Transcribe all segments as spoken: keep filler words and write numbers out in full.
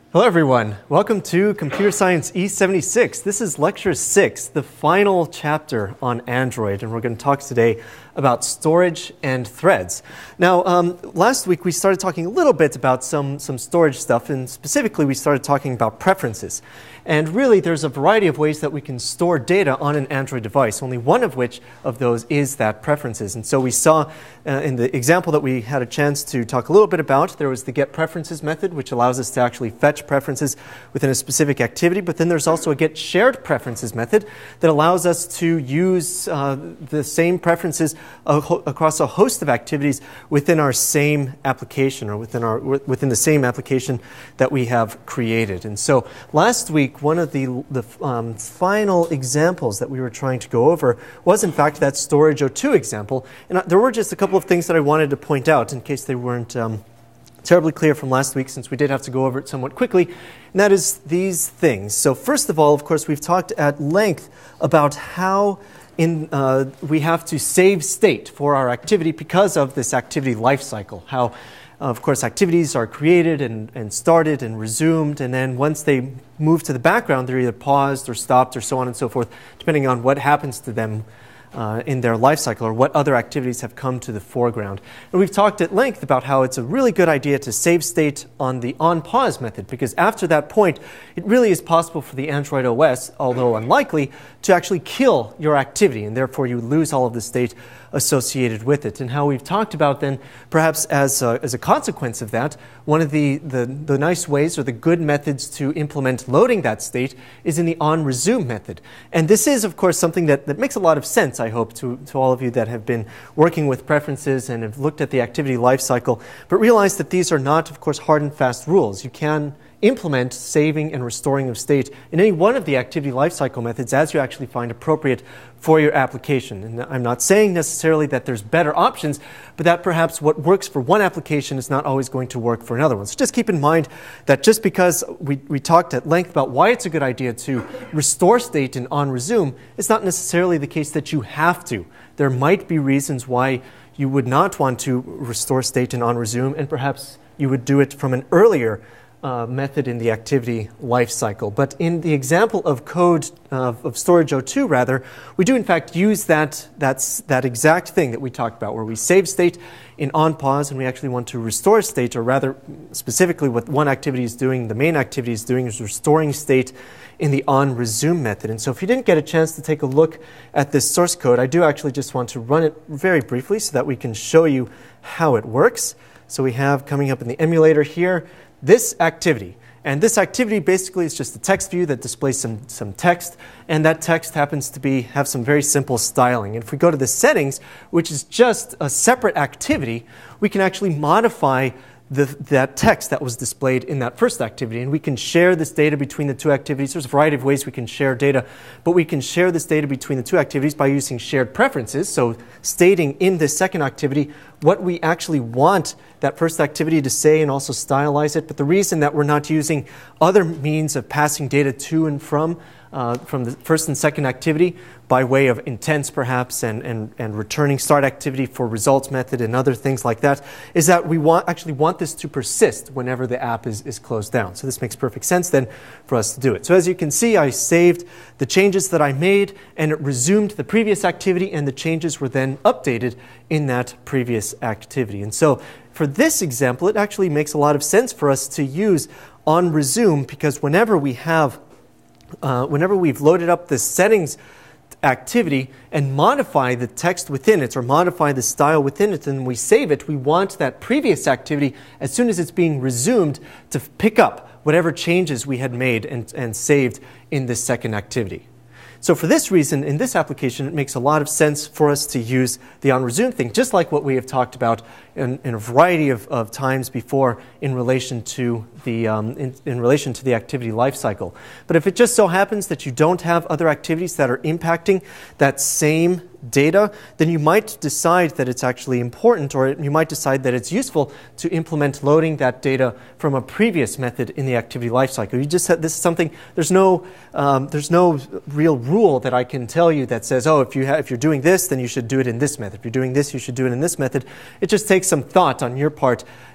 Hello everyone, welcome to Computer Science E seventy-six. This is lecture six, the final chapter on Android, and we're going to talk today about storage and threads. Now, um, last week we started talking a little bit about some, some storage stuff, and specifically we started talking about preferences. And really there's a variety of ways that we can store data on an Android device, only one of which of those is that preferences. And so we saw uh, in the example that we had a chance to talk a little bit about, there was the get preferences method, which allows us to actually fetch preferences within a specific activity, but then there's also a get shared preferences method that allows us to use uh, the same preferences across a host of activities within our same application, or within our within the same application that we have created. And so last week, one of the, the um, final examples that we were trying to go over was in fact that storage O two example. And there were just a couple of things that I wanted to point out in case they weren't um, terribly clear from last week, since we did have to go over it somewhat quickly, and that is these things. So first of all, of course, we've talked at length about how in, uh, we have to save state for our activity because of this activity life cycle. How, of course, activities are created and, and started and resumed, and then once they move to the background, they're either paused or stopped or so on and so forth, depending on what happens to them Uh, in their life cycle, or what other activities have come to the foreground. And we've talked at length about how it's a really good idea to save state on the on-pause method, because after that point, it really is possible for the Android O S, although unlikely, to actually kill your activity, and therefore you lose all of the state associated with it. And how we've talked about then, perhaps as a, as a consequence of that, one of the, the, the nice ways or the good methods to implement loading that state is in the on-resume method. And this is, of course, something that, that makes a lot of sense, I hope, to, to all of you that have been working with preferences and have looked at the activity lifecycle, but realize that these are not, of course, hard and fast rules. You can implement saving and restoring of state in any one of the activity lifecycle methods as you actually find appropriate for your application. And I'm not saying necessarily that there's better options, but that perhaps what works for one application is not always going to work for another one. So just keep in mind that just because we, we talked at length about why it's a good idea to restore state in on-resume, it's not necessarily the case that you have to. There might be reasons why you would not want to restore state in on-resume, and perhaps you would do it from an earlier Uh, method in the activity life cycle. But in the example of code uh, of storage O two, rather, we do in fact use that, that's, that exact thing that we talked about, where we save state in on pause and we actually want to restore state, or rather specifically what one activity is doing, the main activity is doing is restoring state in the on resume method. And so if you didn't get a chance to take a look at this source code, I do actually just want to run it very briefly so that we can show you how it works. So we have coming up in the emulator here this activity. And this activity basically is just a text view that displays some, some text, and that text happens to be have some very simple styling. And if we go to the settings, which is just a separate activity, we can actually modify the, that text that was displayed in that first activity. And we can share this data between the two activities. There's a variety of ways we can share data, but we can share this data between the two activities by using shared preferences, so stating in this second activity what we actually want that first activity to say and also stylize it. But the reason that we're not using other means of passing data to and from uh, from the first and second activity by way of intents perhaps, and, and, and returning start activity for results method and other things like that, is that we want actually want this to persist whenever the app is, is closed down. So this makes perfect sense then for us to do it. So as you can see, I saved the changes that I made, and it resumed the previous activity, and the changes were then updated in that previous activity. And so for this example, it actually makes a lot of sense for us to use on resume, because whenever we have, uh, whenever we've loaded up the settings activity and modify the text within it, or modify the style within it, and we save it, we want that previous activity, as soon as it's being resumed, to pick up whatever changes we had made and, and saved in this second activity. So for this reason, in this application, it makes a lot of sense for us to use the on-resume thing, just like what we have talked about in, in a variety of, of times before in relation to the um, in, in relation to the activity lifecycle. But if it just so happens that you don't have other activities that are impacting that same data, then you might decide that it's actually important, or you might decide that it's useful to implement loading that data from a previous method in the activity lifecycle. You just have, this is something, there's no, um, there's no real rule that I can tell you that says, oh, if, you have, if you're doing this, then you should do it in this method. If you're doing this, you should do it in this method. It just takes some thought on your part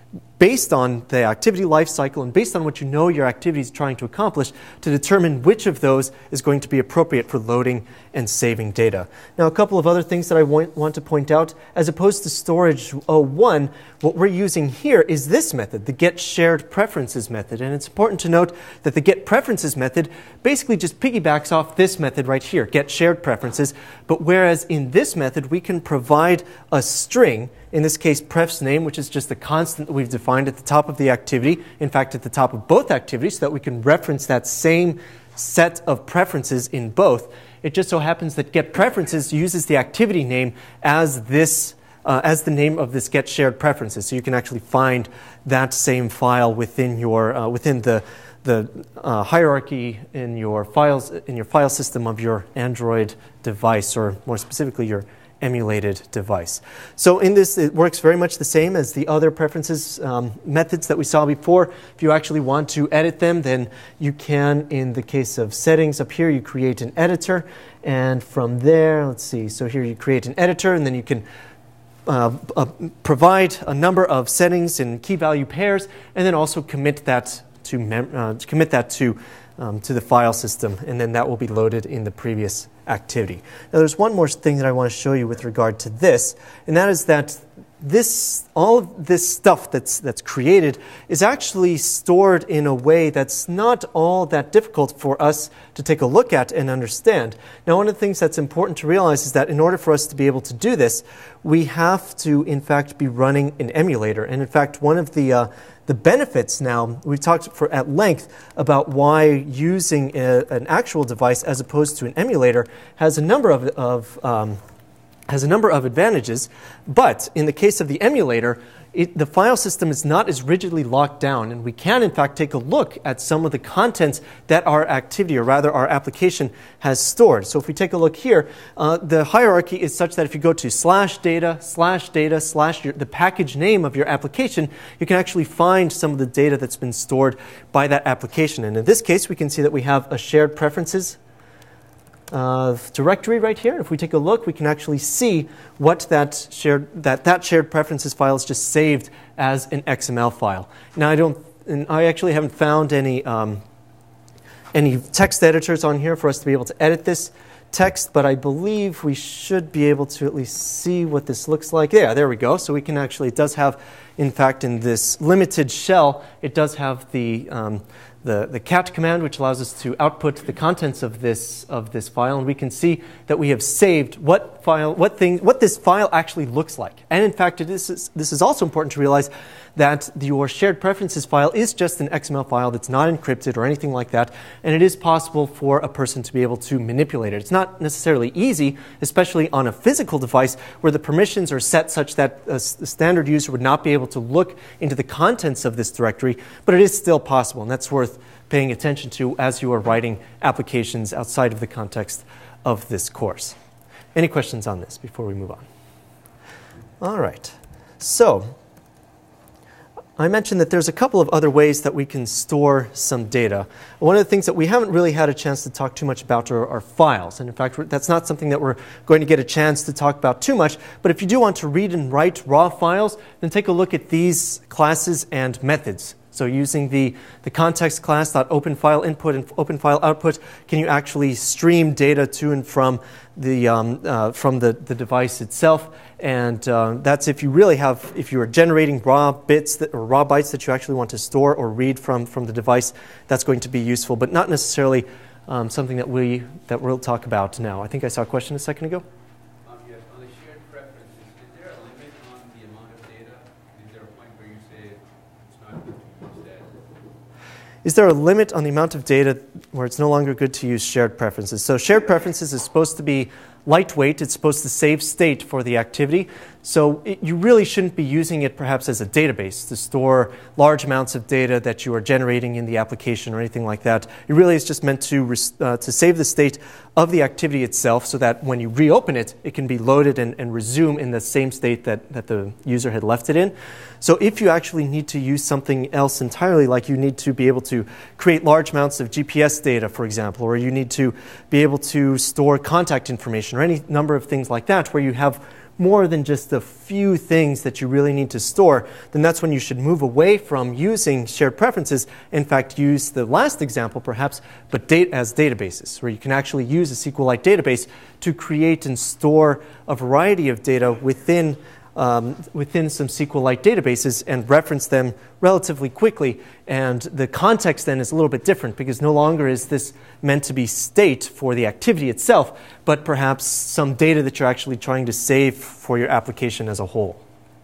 based on the activity life cycle and based on what you know your activity is trying to accomplish to determine which of those is going to be appropriate for loading and saving data. Now, a couple of other things that I want, want to point out. As opposed to storage oh one, what we're using here is this method, the get shared preferences method. And it's important to note that the get preferences method basically just piggybacks off this method right here, get shared preferences. But whereas in this method, we can provide a string, in this case, pref's name, which is just the constant that we've defined at the top of the activity, in fact, at the top of both activities, so that we can reference that same set of preferences in both. It just so happens that get preferences uses the activity name as this uh, as the name of this get shared preferences. So you can actually find that same file within your uh, within the the uh, hierarchy in your files in your file system of your Android device, or more specifically your emulated device. So in this, it works very much the same as the other preferences um, methods that we saw before. If you actually want to edit them, then you can, in the case of settings up here, you create an editor. And from there, let's see, so here you create an editor, and then you can uh, uh, provide a number of settings in key value pairs, and then also commit that to, mem uh, commit that to Um, to the file system, and then that will be loaded in the previous activity. Now, there's one more thing that I want to show you with regard to this, and that is that this, all of this stuff that's, that's created is actually stored in a way that's not all that difficult for us to take a look at and understand. Now, one of the things that's important to realize is that in order for us to be able to do this, we have to, in fact, be running an emulator. And in fact, one of the uh, The benefits now, we talked for at length about why using a, an actual device as opposed to an emulator has a number of, of um, has a number of advantages. But in the case of the emulator, it, the file system is not as rigidly locked down, and we can in fact take a look at some of the contents that our activity, or rather our application, has stored. So if we take a look here, uh, the hierarchy is such that if you go to slash data, slash data, slash your, the package name of your application, you can actually find some of the data that's been stored by that application. And in this case, we can see that we have a shared preferences Uh, directory right here. If we take a look, we can actually see what that shared that that shared preferences file is just saved as an X M L file. Now, I don't, and I actually haven't found any um, any text editors on here for us to be able to edit this text, but I believe we should be able to at least see what this looks like. Yeah, there we go. So we can actually, it does have, in fact, in this limited shell, it does have the um, The, the cat command, which allows us to output the contents of this of this file, and we can see that we have saved what file, what thing, what this file actually looks like. And in fact, it is, this is also important to realize that the, your shared preferences file is just an X M L file that's not encrypted or anything like that, and it is possible for a person to be able to manipulate it. It's not necessarily easy, especially on a physical device where the permissions are set such that a standard user would not be able to look into the contents of this directory, but it is still possible, and that's worth paying attention to as you are writing applications outside of the context of this course. Any questions on this before we move on? All right. So I mentioned that there's a couple of other ways that we can store some data. One of the things that we haven't really had a chance to talk too much about are, are files. And in fact, that's not something that we're going to get a chance to talk about too much. But if you do want to read and write raw files, then take a look at these classes and methods. So using the, the context class .openFileInput and openFileOutput, can you actually stream data to and from the, um, uh, from the, the device itself? And uh, that's if you really have, if you are generating raw bits that, or raw bytes that you actually want to store or read from, from the device, that's going to be useful, but not necessarily um, something that, we, that we'll talk about now. I think I saw a question a second ago. Is there a limit on the amount of data where it's no longer good to use shared preferences? So shared preferences is supposed to be lightweight. It's supposed to save state for the activity. So it, you really shouldn't be using it perhaps as a database to store large amounts of data that you are generating in the application or anything like that. It really is just meant to, uh, to save the state of the activity itself so that when you reopen it, it can be loaded and, and resume in the same state that, that the user had left it in. So if you actually need to use something else entirely, like you need to be able to create large amounts of G P S data, for example, or you need to be able to store contact information or any number of things like that where you have more than just a few things that you really need to store, then that's when you should move away from using shared preferences. In fact, use the last example perhaps, but date as databases, where you can actually use a SQLite database to create and store a variety of data within Um, within some SQLite databases and reference them relatively quickly. And the context then is a little bit different, because no longer is this meant to be state for the activity itself, but perhaps some data that you're actually trying to save for your application as a whole.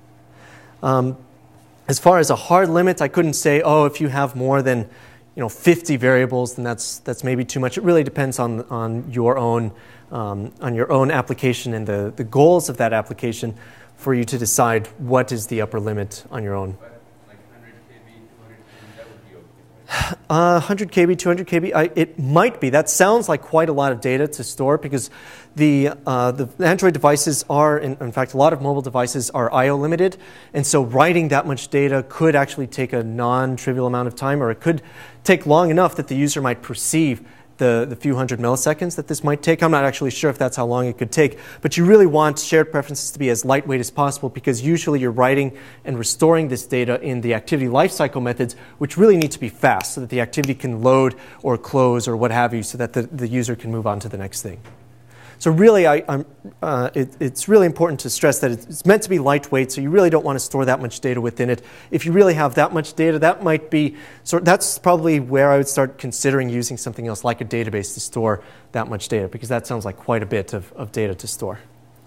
Um, as far as a hard limit, I couldn't say, oh, if you have more than you know, fifty variables, then that's, that's maybe too much. It really depends on, on, your, own, um, on your own application and the, the goals of that application, for you to decide what is the upper limit on your own. But like one hundred K B, two hundred K B, that would be okay, right? Uh, one hundred K B, two hundred K B, I, it might be. That sounds like quite a lot of data to store, because the, uh, the Android devices are, in, in fact, a lot of mobile devices are I O limited, and so writing that much data could actually take a non-trivial amount of time, or it could take long enough that the user might perceive The, the few hundred milliseconds that this might take. I'm not actually sure if that's how long it could take, but you really want shared preferences to be as lightweight as possible, because usually you're writing and restoring this data in the activity lifecycle methods, which really need to be fast so that the activity can load or close or what have you, so that the, the user can move on to the next thing. So really, I, I'm, uh, it, it's really important to stress that it's meant to be lightweight, so you really don't want to store that much data within it. If you really have that much data, that might be, so that's probably where I would start considering using something else like a database to store that much data, because that sounds like quite a bit of, of data to store.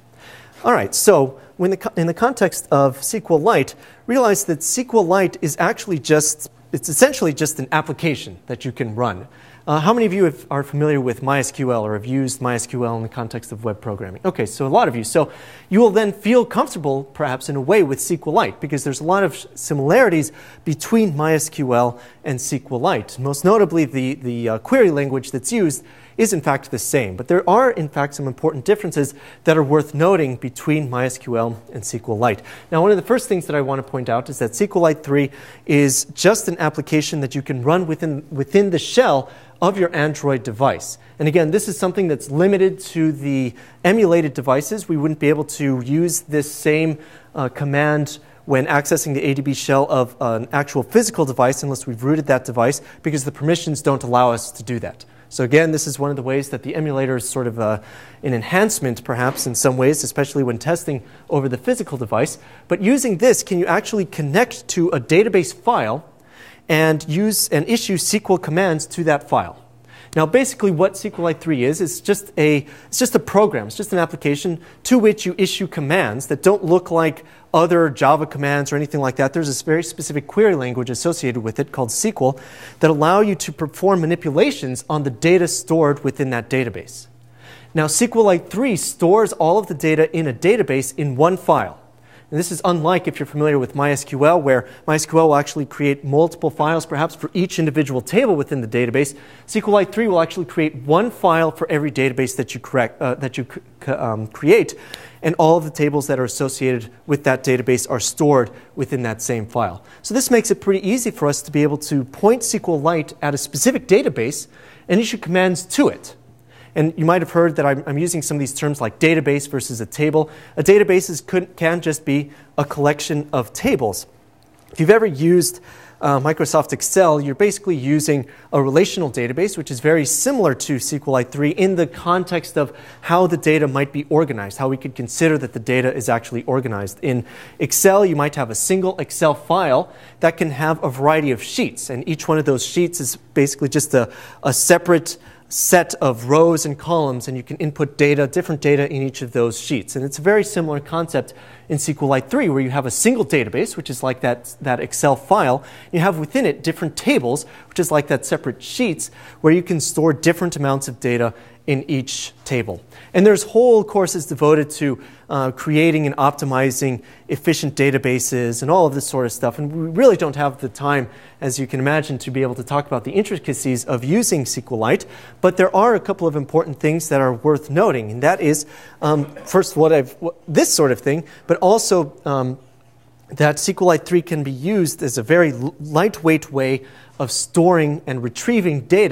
All right, so when the, in the context of SQLite, realize that SQLite is actually just, it's essentially just an application that you can run. Uh, how many of you have, are familiar with MySQL or have used MySQL in the context of web programming? Okay, so a lot of you. So you will then feel comfortable, perhaps in a way, with SQLite, because there's a lot of similarities between MySQL and SQLite. Most notably, the, the uh, query language that's used is in fact the same. But there are in fact some important differences that are worth noting between MySQL and SQLite. Now, one of the first things that I want to point out is that SQLite three is just an application that you can run within, within the shell of your Android device. And again, this is something that's limited to the emulated devices. We wouldn't be able to use this same uh, command when accessing the A D B shell of an actual physical device unless we've rooted that device, because the permissions don't allow us to do that. So again, this is one of the ways that the emulator is sort of a, an enhancement, perhaps, in some ways, especially when testing over the physical device. But using this, can you actually connect to a database file and use and issue S Q L commands to that file? Now, basically, what SQLite three is, is just a, it's just a program. It's just an application to which you issue commands that don't look like other Java commands or anything like that. There's this very specific query language associated with it called S Q L that allow you to perform manipulations on the data stored within that database. Now, SQLite three stores all of the data in a database in one file. And this is unlike if you're familiar with MySQL, where MySQL will actually create multiple files, perhaps for each individual table within the database. SQLite three will actually create one file for every database that you, correct, uh, that you um, create, and all of the tables that are associated with that database are stored within that same file. So this makes it pretty easy for us to be able to point SQLite at a specific database and issue commands to it. And you might have heard that I'm, I'm using some of these terms like database versus a table. A database is, could, can just be a collection of tables. If you've ever used uh, Microsoft Excel, you're basically using a relational database, which is very similar to SQLite three in the context of how the data might be organized, how we could consider that the data is actually organized. In Excel, you might have a single Excel file that can have a variety of sheets, and each one of those sheets is basically just a, a separate set of rows and columns, and you can input data, different data in each of those sheets. And it's a very similar concept in SQLite three, where you have a single database, which is like that, that Excel file. You have within it different tables, which is like that separate sheets, where you can store different amounts of data in each table. And there's whole courses devoted to uh, creating and optimizing efficient databases and all of this sort of stuff. And we really don't have the time, as you can imagine, to be able to talk about the intricacies of using SQLite. But there are a couple of important things that are worth noting. And that is, um, first, what I've, what, this sort of thing, but also um, that SQLite three can be used as a very lightweight way of storing and retrieving data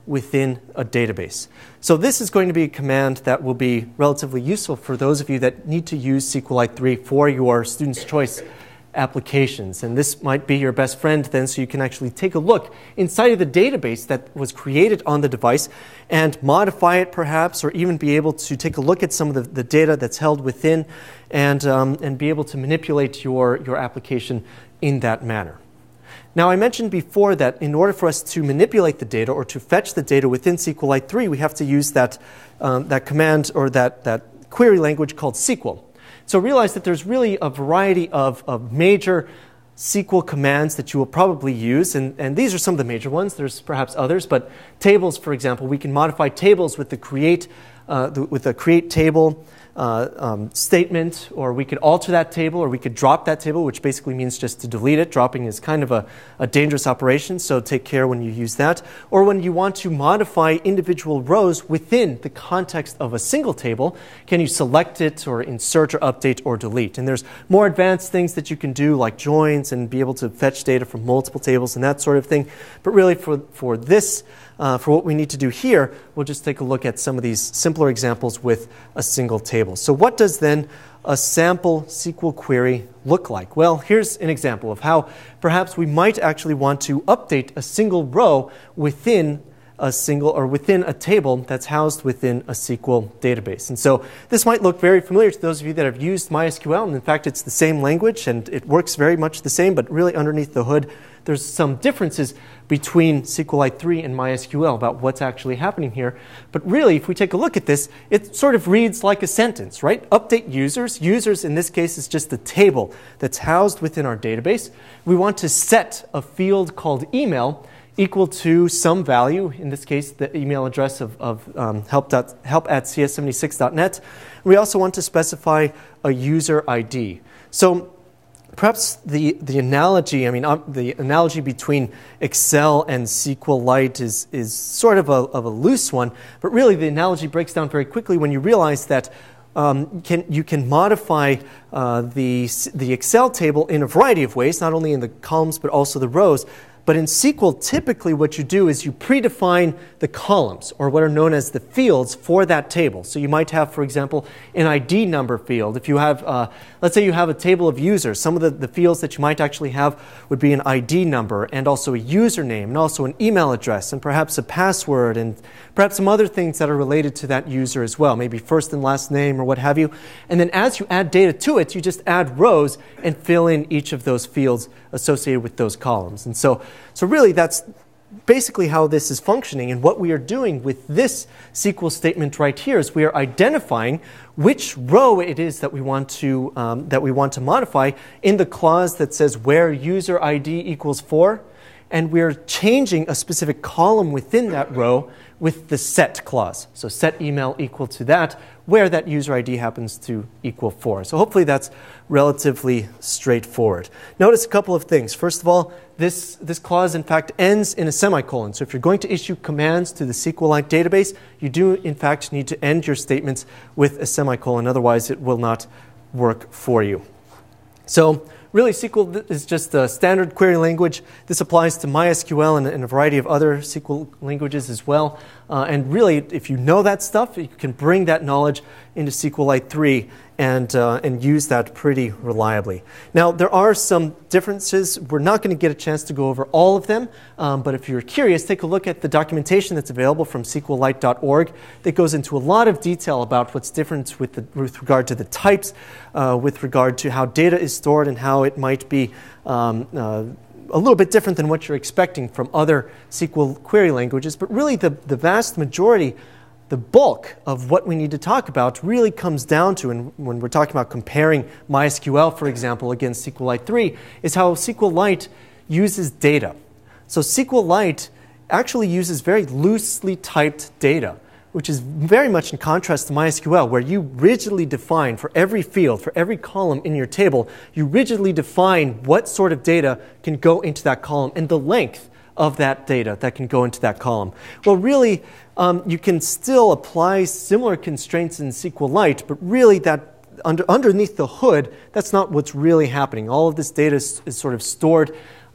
within a database. So this is going to be a command that will be relatively useful for those of you that need to use SQLite three for your student's choice applications. And this might be your best friend then, so you can actually take a look inside of the database that was created on the device and modify it perhaps, or even be able to take a look at some of the, the data that's held within and, um, and be able to manipulate your, your application in that manner. Now, I mentioned before that in order for us to manipulate the data or to fetch the data within SQLite three, we have to use that, um, that command or that, that query language called S Q L. So realize that there's really a variety of, of major S Q L commands that you will probably use, and, and these are some of the major ones. There's perhaps others, but tables, for example, we can modify tables with the create, uh, the, with the create table uh, um, statement, or we could alter that table, or we could drop that table, which basically means just to delete it. Dropping is kind of a, a dangerous operation, so take care when you use that. Or when you want to modify individual rows within the context of a single table, can you select it or insert or update or delete? And there's more advanced things that you can do, like joins and be able to fetch data from multiple tables and that sort of thing. But really for, for this, Uh, for what we need to do here, we'll just take a look at some of these simpler examples with a single table. So what does then a sample S Q L query look like? Well, here's an example of how perhaps we might actually want to update a single row within a single or within a table that's housed within a S Q L database. And so this might look very familiar to those of you that have used MySQL, and in fact it's the same language and it works very much the same, but really underneath the hood there's some differences between SQLite three and MySQL about what's actually happening here. But really, if we take a look at this, it sort of reads like a sentence, right? Update users. Users in this case is just a table that's housed within our database. We want to set a field called email equal to some value, in this case the email address of, of um, help, dot, help at C S seventy-six dot net. We also want to specify a user I D. So perhaps the, the analogy, I mean, um, the analogy between Excel and SQLite is, is sort of a, of a loose one, but really the analogy breaks down very quickly when you realize that um, can, you can modify uh, the, the Excel table in a variety of ways, not only in the columns but also the rows. But in S Q L, typically what you do is you predefine the columns, or what are known as the fields, for that table. So you might have, for example, an I D number field. If you have, uh, let's say you have a table of users, some of the, the fields that you might actually have would be an I D number, and also a username, and also an email address, and perhaps a password, and perhaps some other things that are related to that user as well, maybe first and last name or what have you. And then as you add data to it, you just add rows and fill in each of those fields associated with those columns. And so So really, that's basically how this is functioning. And what we are doing with this S Q L statement right here is we are identifying which row it is that we want to, um, that we want to modify in the clause that says where user I D equals four. And we're changing a specific column within that row with the set clause. So set email equal to that, where that user I D happens to equal four. So hopefully that's relatively straightforward. Notice a couple of things. First of all, this, this clause in fact ends in a semicolon. So if you're going to issue commands to the SQLite database, you do in fact need to end your statements with a semicolon. Otherwise it will not work for you. So really, S Q L is just a standard query language. This applies to MySQL and, and a variety of other S Q L languages as well. Uh, and really, if you know that stuff, you can bring that knowledge into SQLite three and, uh, and use that pretty reliably. Now, there are some differences. We're not going to get a chance to go over all of them, um, but if you're curious, take a look at the documentation that's available from SQLite dot org that goes into a lot of detail about what's different with, the, with regard to the types, uh, with regard to how data is stored and how it might be um, uh, a little bit different than what you're expecting from other S Q L query languages. But really, the, the vast majority, the bulk of what we need to talk about really comes down to, and when we're talking about comparing MySQL, for example, against SQLite three, is how SQLite uses data. So SQLite actually uses very loosely typed data, which is very much in contrast to MySQL, where you rigidly define for every field, for every column in your table, you rigidly define what sort of data can go into that column and the length of that data that can go into that column. Well, really, um, you can still apply similar constraints in SQLite, but really that under, underneath the hood, that's not what's really happening. All of this data is, is sort of stored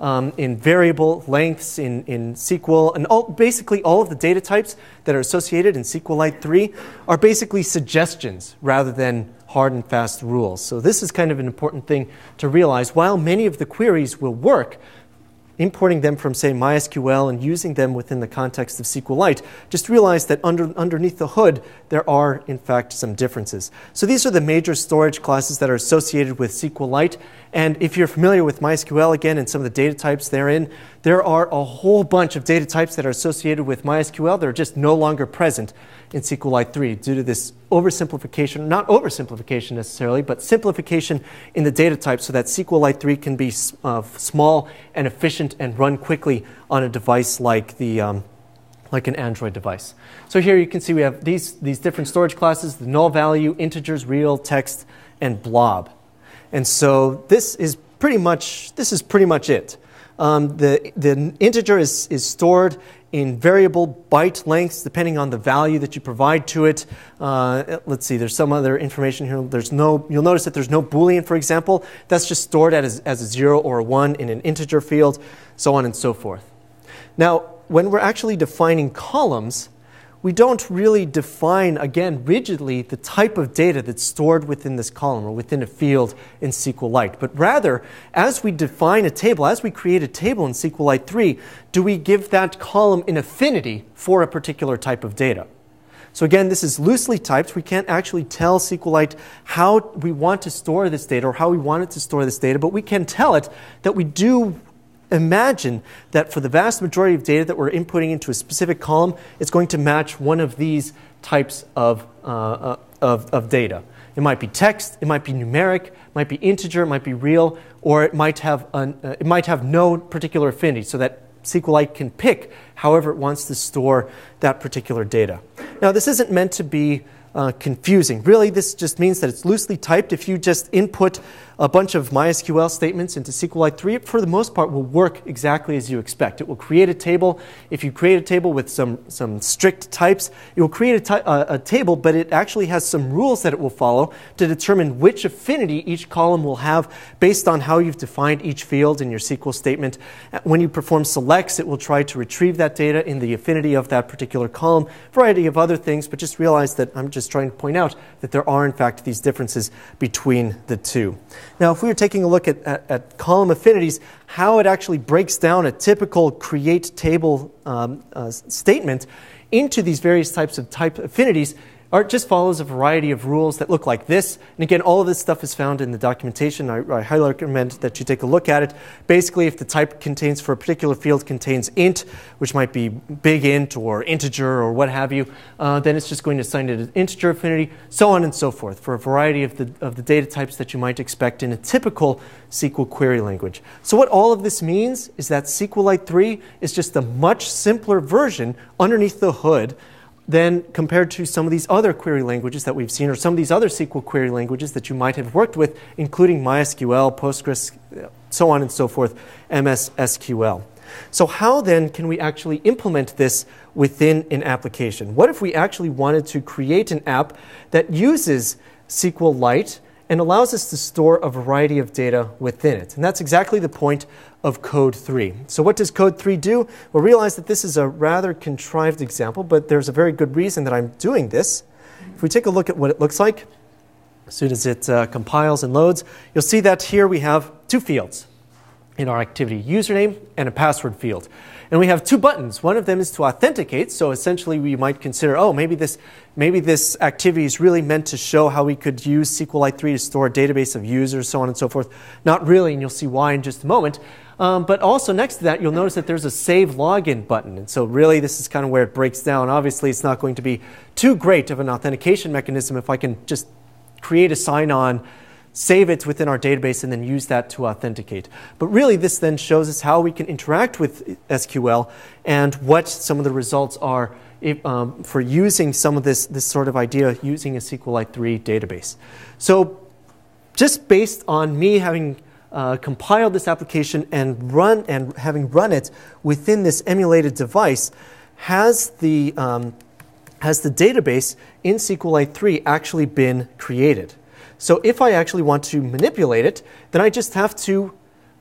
um, in variable lengths in, in S Q L, and all, basically all of the data types that are associated in SQLite three are basically suggestions rather than hard and fast rules. So this is kind of an important thing to realize. While many of the queries will work, importing them from, say, MySQL and using them within the context of SQLite, just realize that under, underneath the hood, there are, in fact, some differences. So these are the major storage classes that are associated with SQLite. And if you're familiar with MySQL, again, and some of the data types therein, there are a whole bunch of data types that are associated with MySQL that are just no longer present in SQLite three due to this oversimplification, not oversimplification necessarily, but simplification in the data type so that SQLite three can be uh, small and efficient and run quickly on a device like the um, like an Android device. So here you can see we have these, these different storage classes, the null value, integers, real, text, and blob. And so this is pretty much, this is pretty much it. Um, the, the integer is, is stored in variable byte lengths depending on the value that you provide to it. Uh, let's see, there's some other information here. There's no, you'll notice that there's no Boolean, for example. That's just stored as, as a zero or a one in an integer field, so on and so forth. Now, when we're actually defining columns, we don't really define, again, rigidly the type of data that's stored within this column or within a field in SQLite. But rather, as we define a table, as we create a table in SQLite three, do we give that column an affinity for a particular type of data? So again, this is loosely typed. We can't actually tell SQLite how we want to store this data or how we want it to store this data, but we can tell it that we do imagine that for the vast majority of data that we're inputting into a specific column, it's going to match one of these types of, uh, of, of data. It might be text, it might be numeric, it might be integer, it might be real, or it might have, an, uh, it might have no particular affinity so that SQLite can pick however it wants to store that particular data. Now, this isn't meant to be uh, confusing. Really, this just means that it's loosely typed. If you just input a bunch of MySQL statements into SQLite three, it, for the most part, will work exactly as you expect. It will create a table. If you create a table with some, some strict types, it will create a, uh, a table, but it actually has some rules that it will follow to determine which affinity each column will have based on how you've defined each field in your S Q L statement. When you perform selects, it will try to retrieve that data in the affinity of that particular column, a variety of other things, but just realize that I'm just trying to point out that there are, in fact, these differences between the two. Now, if we were taking a look at, at, at column affinities, how it actually breaks down a typical create table um, uh, statement into these various types of type affinities, Art just follows a variety of rules that look like this. And again, all of this stuff is found in the documentation. I, I highly recommend that you take a look at it. Basically, if the type contains for a particular field contains int, which might be big int or integer or what have you, uh, then it's just going to assign it an integer affinity, so on and so forth, for a variety of the, of the data types that you might expect in a typical S Q L query language. So what all of this means is that SQLite three is just a much simpler version underneath the hood than compared to some of these other query languages that we've seen, or some of these other S Q L query languages that you might have worked with, including MySQL, Postgres, so on and so forth, M S S Q L. So how then can we actually implement this within an application? What if we actually wanted to create an app that uses SQLite and allows us to store a variety of data within it? And that's exactly the point of code three. So what does code three do? Well, realize that this is a rather contrived example, but there's a very good reason that I'm doing this. If we take a look at what it looks like, as soon as it uh, compiles and loads, you'll see that here we have two fields in our activity, username and a password field. And we have two buttons. One of them is to authenticate. So essentially we might consider, oh, maybe this, maybe this activity is really meant to show how we could use SQLite three to store a database of users, so on and so forth. Not really, and you'll see why in just a moment. Um, but also next to that, you'll notice that there's a save login button. And so really this is kind of where it breaks down. Obviously, it's not going to be too great of an authentication mechanism if I can just create a sign-on, save it within our database, and then use that to authenticate. But really, this then shows us how we can interact with S Q L and what some of the results are if, um, for using some of this, this sort of idea using a SQLite three database. So just based on me having uh, compiled this application and run and having run it within this emulated device, has the, um, has the database in SQLite three actually been created? So if I actually want to manipulate it, then I just have to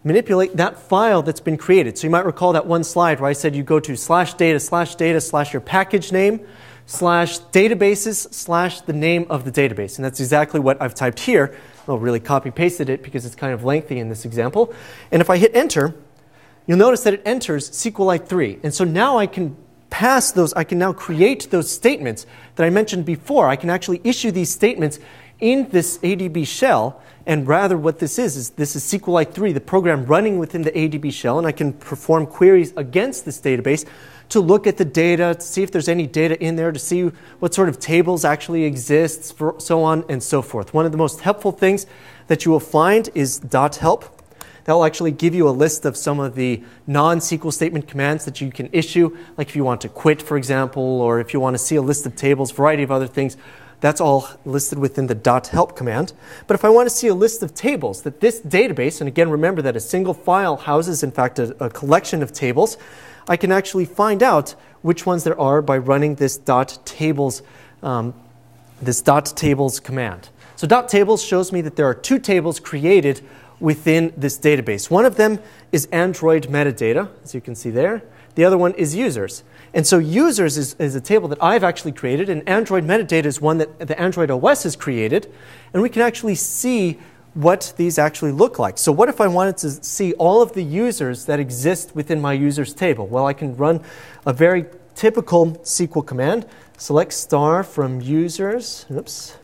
manipulate that file that's been created. So you might recall that one slide where I said you go to slash data, slash data, slash your package name, slash databases, slash the name of the database. And that's exactly what I've typed here. I'll really copy-pasted it because it's kind of lengthy in this example. And if I hit enter, you'll notice that it enters SQLite three. And so now I can pass those, I can now create those statements that I mentioned before. I can actually issue these statements in this A D B shell. And rather what this is, is this is SQLite three, the program running within the A D B shell. And I can perform queries against this database to look at the data, to see if there's any data in there, to see what sort of tables actually exist, for so on and so forth. One of the most helpful things that you will find is .help. That will actually give you a list of some of the non-S Q L statement commands that you can issue, like if you want to quit, for example, or if you want to see a list of tables, a variety of other things. That's all listed within the .help command. But if I want to see a list of tables that this database, and again, remember that a single file houses, in fact, a, a collection of tables, I can actually find out which ones there are by running this .tables, um, this .tables command. So .tables shows me that there are two tables created within this database. One of them is Android metadata, as you can see there. The other one is users. And so users is, is a table that I've actually created, and Android metadata is one that the Android O S has created. And we can actually see what these actually look like. So what if I wanted to see all of the users that exist within my users table? Well, I can run a very typical S Q L command. Select star from users. Oops.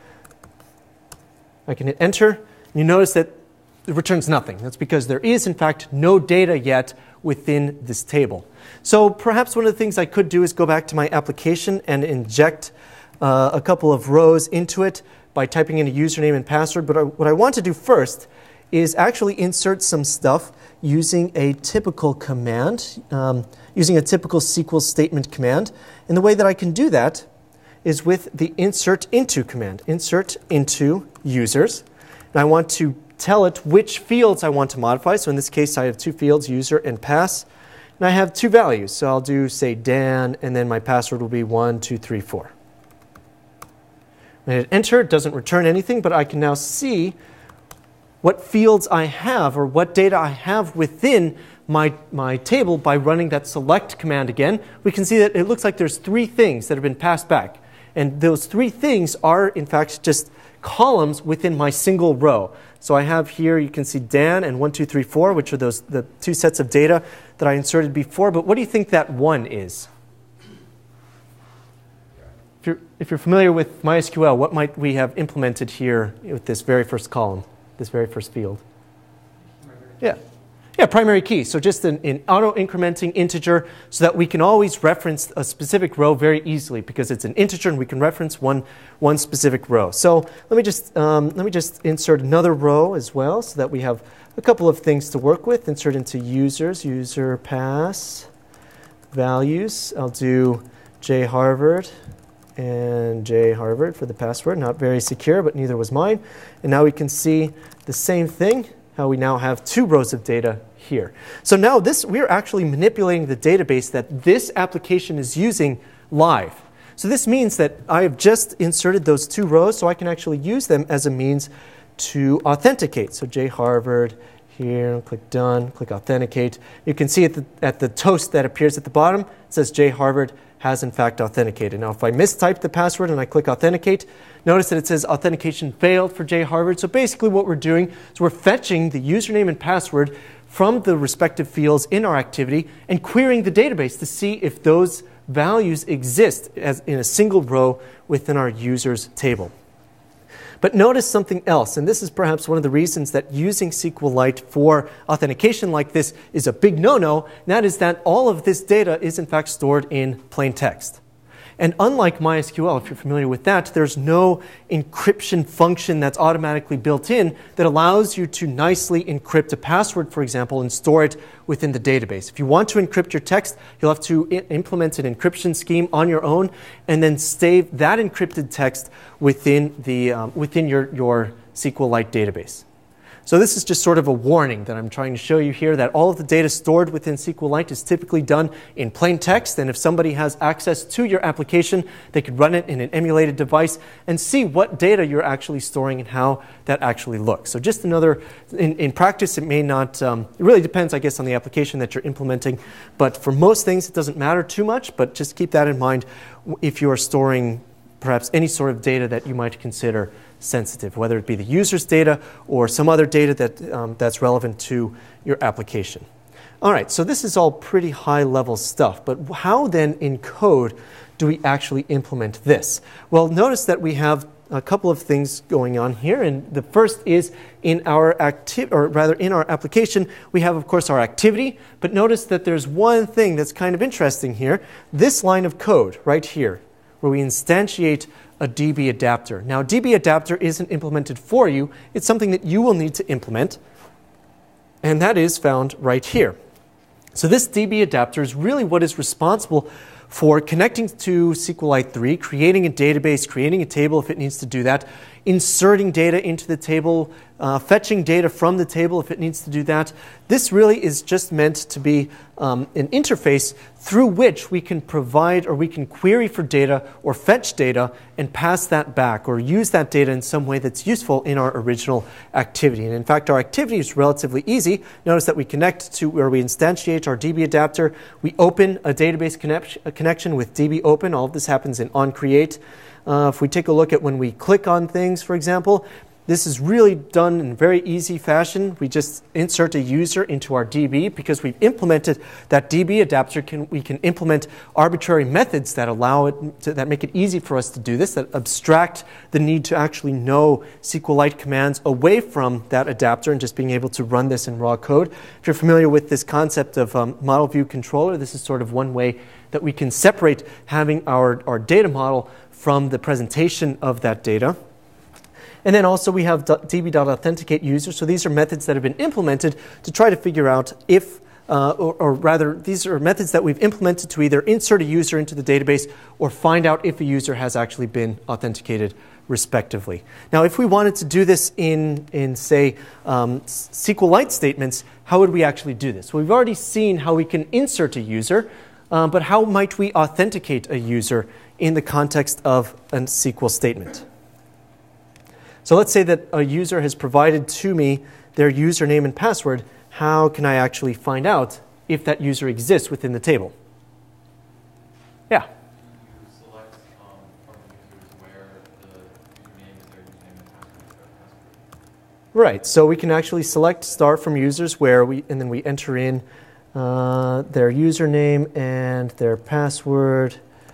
I can hit enter. You notice that it returns nothing. That's because there is, in fact, no data yet within this table. So perhaps one of the things I could do is go back to my application and inject uh, a couple of rows into it by typing in a username and password. But I, what I want to do first is actually insert some stuff using a typical command, um, using a typical S Q L statement command. And the way that I can do that is with the insert into command. Insert into users. And I want to tell it which fields I want to modify. So in this case, I have two fields, user and pass. And I have two values. So I'll do, say, Dan, and then my password will be one, two, three, four. When I hit enter, it doesn't return anything, but I can now see what fields I have or what data I have within my, my table by running that select command again. We can see that it looks like there's three things that have been passed back. And those three things are, in fact, just columns within my single row. So I have here, you can see Dan and one, two, three, four, which are those the two sets of data that I inserted before. But what do you think that one is? If you're, if you're familiar with MySQL, what might we have implemented here with this very first column, this very first field? Yeah. Yeah, primary key. So just an, an auto-incrementing integer so that we can always reference a specific row very easily because it's an integer and we can reference one, one specific row. So let me, just, um, let me just insert another row as well so that we have a couple of things to work with. Insert into users, user pass, values. I'll do J Harvard and J Harvard for the password. Not very secure, but neither was mine. And now we can see the same thing, how we now have two rows of data here. So now this, we're actually manipulating the database that this application is using live. So this means that I have just inserted those two rows so I can actually use them as a means to authenticate. So J Harvard here, click done, click authenticate. You can see at the, at the toast that appears at the bottom, it says J Harvard has in fact authenticated. Now if I mistype the password and I click authenticate, notice that it says authentication failed for J Harvard. So basically what we're doing is we're fetching the username and password from the respective fields in our activity and querying the database to see if those values exist as in a single row within our users table. But notice something else, and this is perhaps one of the reasons that using SQLite for authentication like this is a big no-no, and that is that all of this data is in fact stored in plain text. And unlike MySQL, if you're familiar with that, there's no encryption function that's automatically built in that allows you to nicely encrypt a password, for example, and store it within the database. If you want to encrypt your text, you'll have to implement an encryption scheme on your own and then save that encrypted text within, the, um, within your, your SQLite database. So this is just sort of a warning that I'm trying to show you here, that all of the data stored within SQLite is typically done in plain text, and if somebody has access to your application, they could run it in an emulated device and see what data you're actually storing and how that actually looks. So just another, in, in practice it may not, um, it really depends I guess on the application that you're implementing, but for most things it doesn't matter too much, but just keep that in mind if you are storing perhaps any sort of data that you might consider sensitive, whether it be the user's data or some other data that, um, that's relevant to your application. All right, so this is all pretty high-level stuff, but how then in code do we actually implement this? Well, notice that we have a couple of things going on here, and the first is in our active, or rather in our application, we have of course our activity, but notice that there's one thing that's kind of interesting here, this line of code right here, where we instantiate a D B adapter. Now, D B adapter isn't implemented for you. It's something that you will need to implement, and that is found right here. So this D B adapter is really what is responsible for connecting to SQLite three, creating a database, creating a table if it needs to do that, inserting data into the table, uh, fetching data from the table if it needs to do that. This really is just meant to be um, an interface through which we can provide or we can query for data or fetch data and pass that back or use that data in some way that's useful in our original activity. And in fact, our activity is relatively easy. Notice that we connect to where we instantiate our D B adapter. We open a database connection, a connection with D B open. All of this happens in onCreate. Uh, if we take a look at when we click on things, for example, this is really done in a very easy fashion. We just insert a user into our D B because we've implemented that D B adapter. Can, we can implement arbitrary methods that allow it to, that make it easy for us to do this, that abstract the need to actually know SQLite commands away from that adapter and just being able to run this in raw code. If you're familiar with this concept of um, model view controller, this is sort of one way that we can separate having our, our data model from the presentation of that data. And then also we have db.authenticate user. So these are methods that have been implemented to try to figure out if, uh, or, or rather, these are methods that we've implemented to either insert a user into the database or find out if a user has actually been authenticated respectively. Now, if we wanted to do this in, in say, um, SQLite statements, how would we actually do this? Well, we've already seen how we can insert a user, uh, but how might we authenticate a user in the context of a S Q L statement? So let's say that a user has provided to me their username and password. How can I actually find out if that user exists within the table? Yeah? You select um, from the users where the username is their username and password is their password. Right. So we can actually select start from users where we, and then we enter in uh, their username and their password.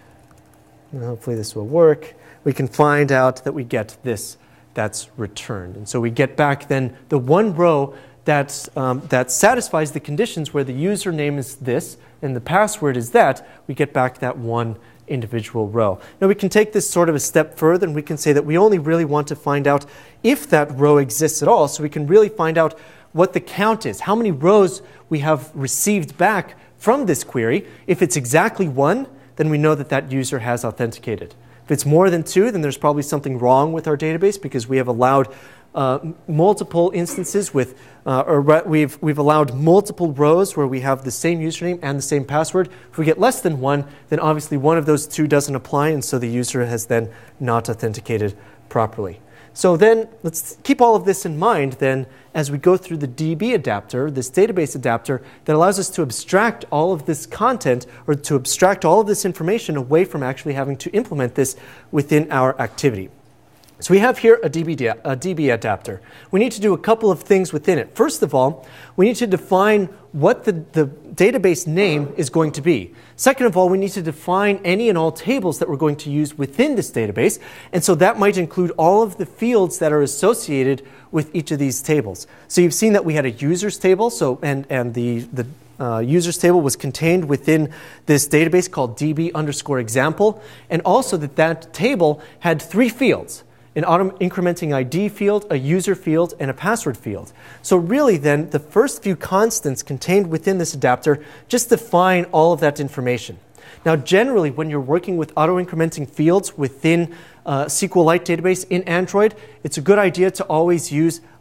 And hopefully this will work. We can find out that we get this that's returned. And so we get back then the one row that's, um, that satisfies the conditions where the username is this and the password is that. We get back that one individual row. Now we can take this sort of a step further and we can say that we only really want to find out if that row exists at all. So we can really find out what the count is, how many rows we have received back from this query. If it's exactly one, then we know that that user has authenticated. If it's more than two, then there's probably something wrong with our database because we have allowed uh, multiple instances with, uh, or we've, we've allowed multiple rows where we have the same username and the same password. If we get less than one, then obviously one of those two doesn't apply, and so the user has then not authenticated properly. So then let's keep all of this in mind then as we go through the D B adapter, this database adapter that allows us to abstract all of this content or to abstract all of this information away from actually having to implement this within our activity. So we have here a D B, a D B adapter. We need to do a couple of things within it. First of all, we need to define what the, the database name is going to be. Second of all, we need to define any and all tables that we're going to use within this database. And so that might include all of the fields that are associated with each of these tables. So you've seen that we had a users table, so, and, and the, the uh, users table was contained within this database called db underscore example, and also that that table had three fields: an auto incrementing I D field, a user field, and a password field. So really then, the first few constants contained within this adapter just define all of that information. Now generally, when you're working with auto-incrementing fields within uh, SQLite database in Android, it's a good idea to always use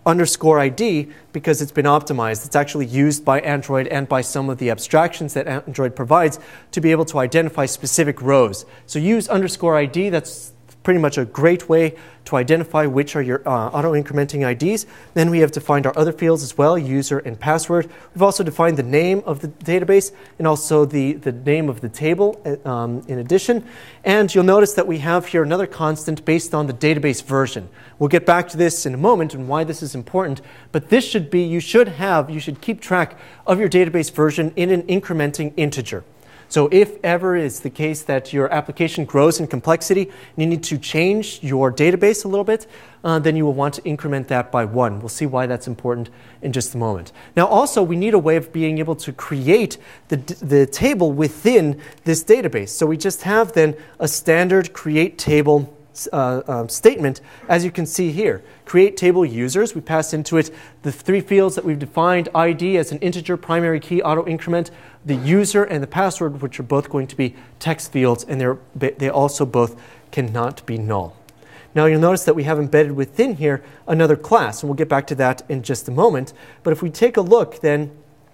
underscore I D because it's been optimized. It's actually used by Android and by some of the abstractions that Android provides to be able to identify specific rows. So use underscore I D. That's pretty much a great way to identify which are your uh, auto-incrementing I Ds. Then we have defined our other fields as well, user and password. We've also defined the name of the database and also the, the name of the table um, in addition. And you'll notice that we have here another constant based on the database version. We'll get back to this in a moment and why this is important, but this should be, you should have, you should keep track of your database version in an incrementing integer. So if ever it's the case that your application grows in complexity and you need to change your database a little bit, uh, then you will want to increment that by one. We'll see why that's important in just a moment. Now also, we need a way of being able to create the, the table within this database. So we just have then a standard create table Uh, um, statement, as you can see here. Create table users, we pass into it the three fields that we've defined, I D as an integer, primary key, auto increment, the user and the password, which are both going to be text fields, and they're, they also both cannot be null. Now you'll notice that we have embedded within here another class, and we'll get back to that in just a moment. But if we take a look then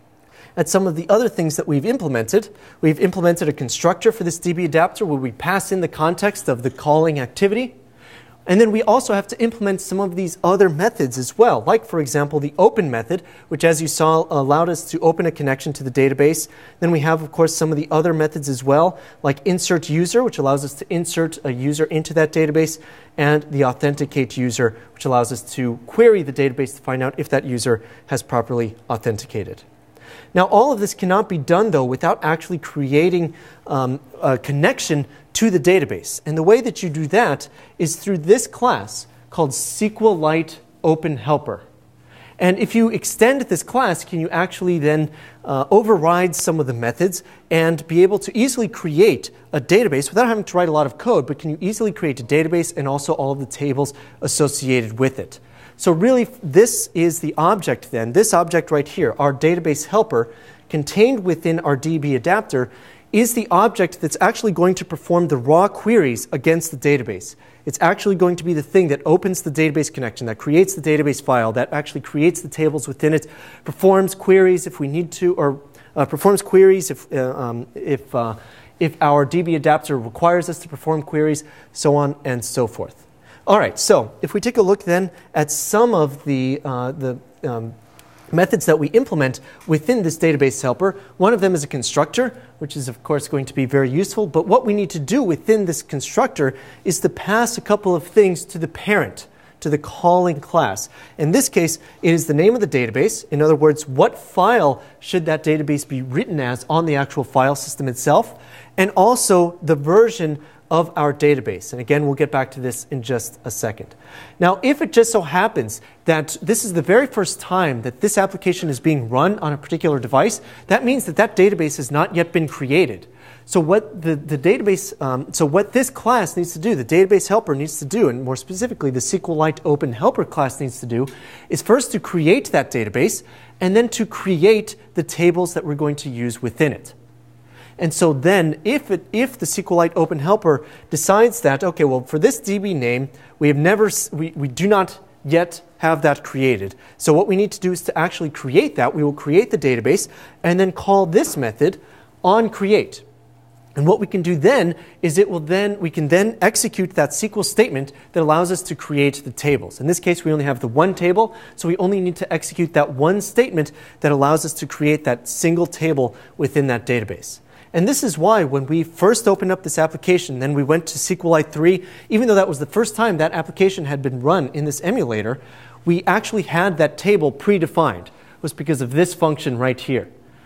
at some of the other things that we've implemented. We've implemented a constructor for this D B adapter where we pass in the context of the calling activity. And then we also have to implement some of these other methods as well, like, for example, the open method, which, as you saw, allowed us to open a connection to the database. Then we have, of course, some of the other methods as well, like insert user, which allows us to insert a user into that database, and the authenticate user, which allows us to query the database to find out if that user has properly authenticated. Now, all of this cannot be done, though, without actually creating um, a connection to the database. And the way that you do that is through this class called SQLite Open Helper. And if you extend this class, can you actually then uh, override some of the methods and be able to easily create a database without having to write a lot of code, but can you easily create a database and also all of the tables associated with it? So really, this is the object then, this object right here, our database helper, contained within our D B adapter, is the object that's actually going to perform the raw queries against the database. It's actually going to be the thing that opens the database connection, that creates the database file, that actually creates the tables within it, performs queries if we need to, or uh, performs queries if, uh, um, if, uh, if our D B adapter requires us to perform queries, so on and so forth. All right, so if we take a look then at some of the, uh, the um, methods that we implement within this database helper, one of them is a constructor, which is of course going to be very useful, but what we need to do within this constructor is to pass a couple of things to the parent, to the calling class. In this case, it is the name of the database. In other words, what file should that database be written as on the actual file system itself, and also the version of our database. And again, we'll get back to this in just a second. Now, if it just so happens that this is the very first time that this application is being run on a particular device, that means that that database has not yet been created. So what the, the database, um, so what this class needs to do, the database helper needs to do, and more specifically the SQLite Open Helper class needs to do, is first to create that database and then to create the tables that we're going to use within it. And so then, if, it, if the SQLite Open Helper decides that, okay, well, for this D B name, we have never, we, we do not yet have that created. So what we need to do is to actually create that. We will create the database and then call this method onCreate. And what we can do then is it will then, we can then execute that S Q L statement that allows us to create the tables. In this case, we only have the one table, so we only need to execute that one statement that allows us to create that single table within that database. And this is why when we first opened up this application, then we went to SQLite three, even though that was the first time that application had been run in this emulator, we actually had that table predefined. It was because of this function right here.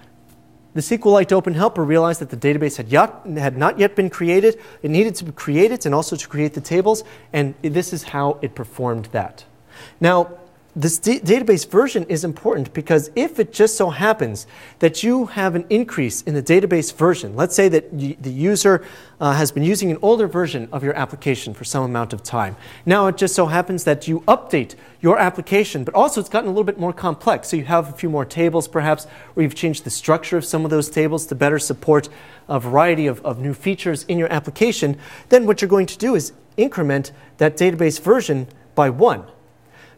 The SQLite Open Helper realized that the database had, yet, had not yet been created. It needed to create it and also to create the tables, and this is how it performed that. Now, this database version is important because if it just so happens that you have an increase in the database version, let's say that y the user uh, has been using an older version of your application for some amount of time. Now it just so happens that you update your application, but also it's gotten a little bit more complex. So you have a few more tables perhaps, or you've changed the structure of some of those tables to better support a variety of, of new features in your application. Then what you're going to do is increment that database version by one.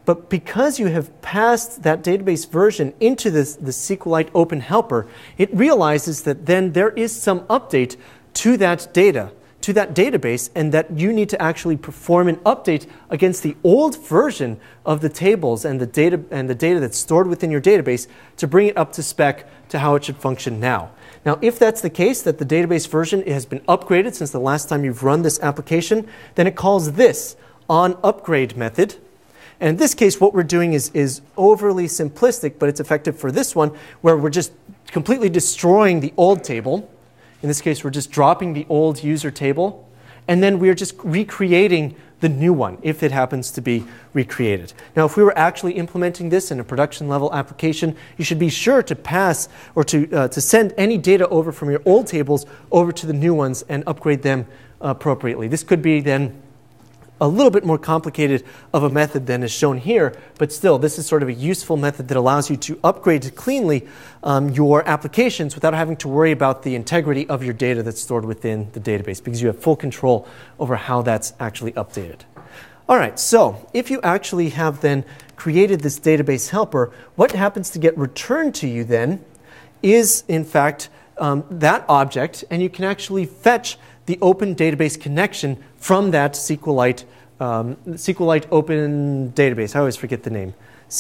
But because you have passed that database version into this, the SQLite Open Helper, it realizes that then there is some update to that data, to that database, and that you need to actually perform an update against the old version of the tables and the data and the data that's stored within your database to bring it up to spec to how it should function now. Now, if that's the case, that the database version has been upgraded since the last time you've run this application, then it calls this onUpgrade method. And in this case, what we're doing is, is overly simplistic, but it's effective for this one, where we're just completely destroying the old table. In this case, we're just dropping the old user table, and then we're just recreating the new one, if it happens to be recreated. Now, if we were actually implementing this in a production-level application, you should be sure to pass or to, uh, to send any data over from your old tables over to the new ones and upgrade them appropriately. This could be then a little bit more complicated of a method than is shown here, but still, this is sort of a useful method that allows you to upgrade cleanly um, your applications without having to worry about the integrity of your data that's stored within the database, because you have full control over how that's actually updated. All right, so if you actually have then created this database helper, what happens to get returned to you then is, in fact, um, that object, and you can actually fetch the open database connection from that SQLite, um, SQLite Open Database. I always forget the name.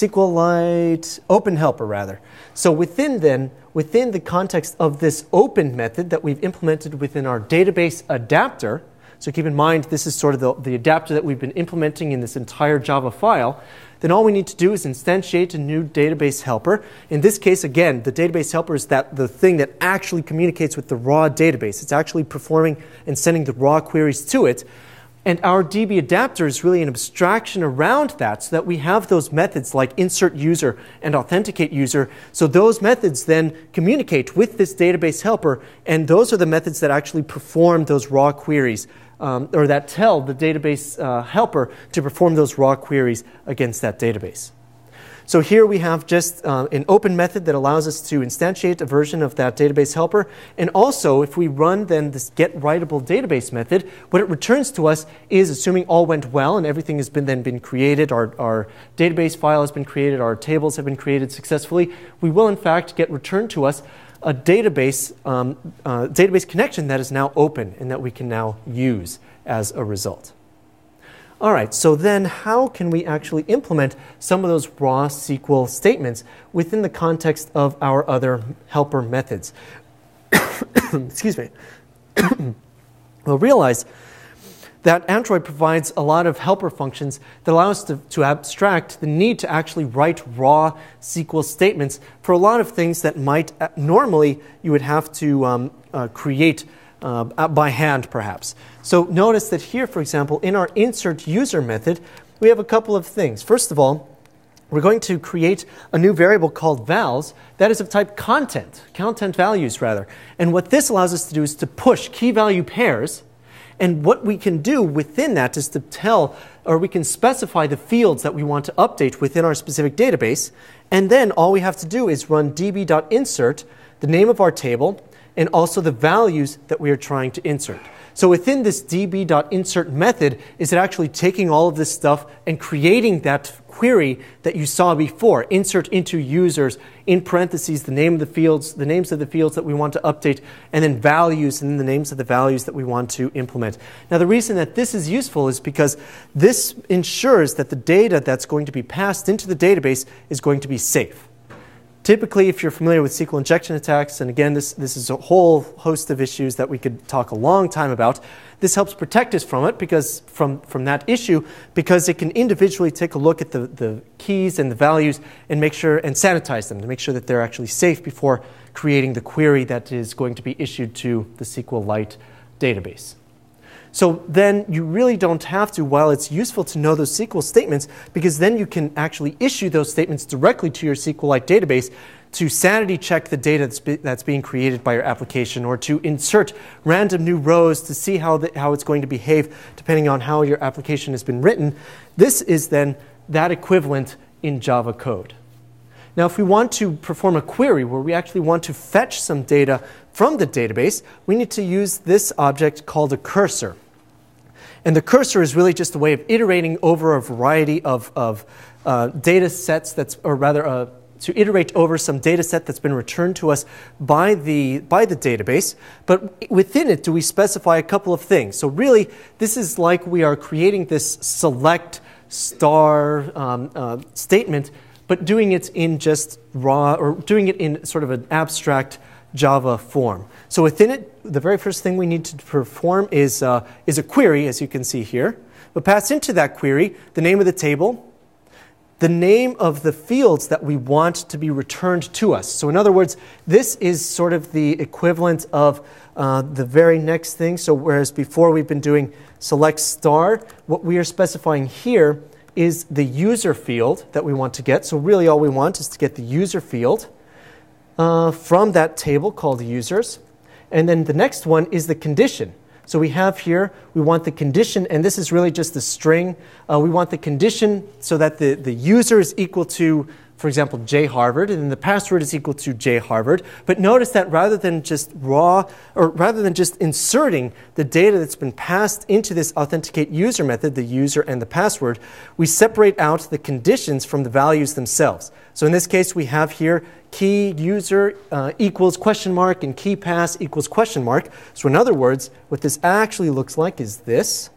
SQLite Open Helper, rather. So within then, within the context of this open method that we've implemented within our database adapter, so keep in mind this is sort of the, the adapter that we've been implementing in this entire Java file, then all we need to do is instantiate a new database helper. In this case, again, the database helper is that the thing that actually communicates with the raw database. It's actually performing and sending the raw queries to it. And our D B adapter is really an abstraction around that so that we have those methods like insert user and authenticate user. So those methods then communicate with this database helper, and those are the methods that actually perform those raw queries, um, or that tell the database uh, helper to perform those raw queries against that database. So here we have just uh, an open method that allows us to instantiate a version of that database helper. And also, if we run then this getWritable database method, what it returns to us is, assuming all went well and everything has been then been created, our, our database file has been created, our tables have been created successfully, we will in fact get returned to us a database, um, uh, database connection that is now open and that we can now use as a result. All right, so then how can we actually implement some of those raw S Q L statements within the context of our other helper methods? Excuse me. We'll realize that Android provides a lot of helper functions that allow us to, to abstract the need to actually write raw S Q L statements for a lot of things that might uh, normally you would have to um, uh, create Uh, by hand, perhaps. So notice that here, for example, in our insert user method, we have a couple of things. First of all, we're going to create a new variable called vals that is of type content, content values rather. And what this allows us to do is to push key value pairs. And what we can do within that is to tell, or we can specify the fields that we want to update within our specific database. And then all we have to do is run db.insert, the name of our table, and also the values that we are trying to insert. So within this db.insert method is it actually taking all of this stuff and creating that query that you saw before, insert into users, in parentheses, the name of the fields, the names of the fields that we want to update, and then values, and then the names of the values that we want to implement. Now the reason that this is useful is because this ensures that the data that's going to be passed into the database is going to be safe. Typically, if you're familiar with S Q L injection attacks, and again, this, this is a whole host of issues that we could talk a long time about, this helps protect us from it, because from, from that issue, because it can individually take a look at the, the keys and the values and make sure, and sanitize them to make sure that they're actually safe before creating the query that is going to be issued to the SQLite database. So then you really don't have to, while it's useful to know those S Q L statements, because then you can actually issue those statements directly to your SQLite database to sanity check the data that's, be, that's being created by your application, or to insert random new rows to see how, the, how it's going to behave depending on how your application has been written. This is then that equivalent in Java code. Now, if we want to perform a query where we actually want to fetch some data from the database, we need to use this object called a cursor. And the cursor is really just a way of iterating over a variety of, of uh, data sets that's, or rather, uh, to iterate over some data set that's been returned to us by the, by the database. But within it, do we specify a couple of things? So really, this is like we are creating this select star um, uh, statement, but doing it in just raw, or doing it in sort of an abstract Java form. So within it, the very first thing we need to perform is, uh, is a query, as you can see here. We'll pass into that query the name of the table, the name of the fields that we want to be returned to us. So in other words, this is sort of the equivalent of uh, the very next thing. So whereas before we've been doing select star, what we are specifying here is the user field that we want to get. So really all we want is to get the user field uh, from that table called users. And then the next one is the condition. So we have here, we want the condition, and this is really just a string. Uh, we want the condition so that the, the user is equal to, for example, J Harvard, and then the password is equal to J Harvard. But notice that rather than just raw, or rather than just inserting the data that's been passed into this authenticate user method, the user and the password, we separate out the conditions from the values themselves. So in this case, we have here key user uh, equals question mark and key pass equals question mark. So in other words, what this actually looks like is this.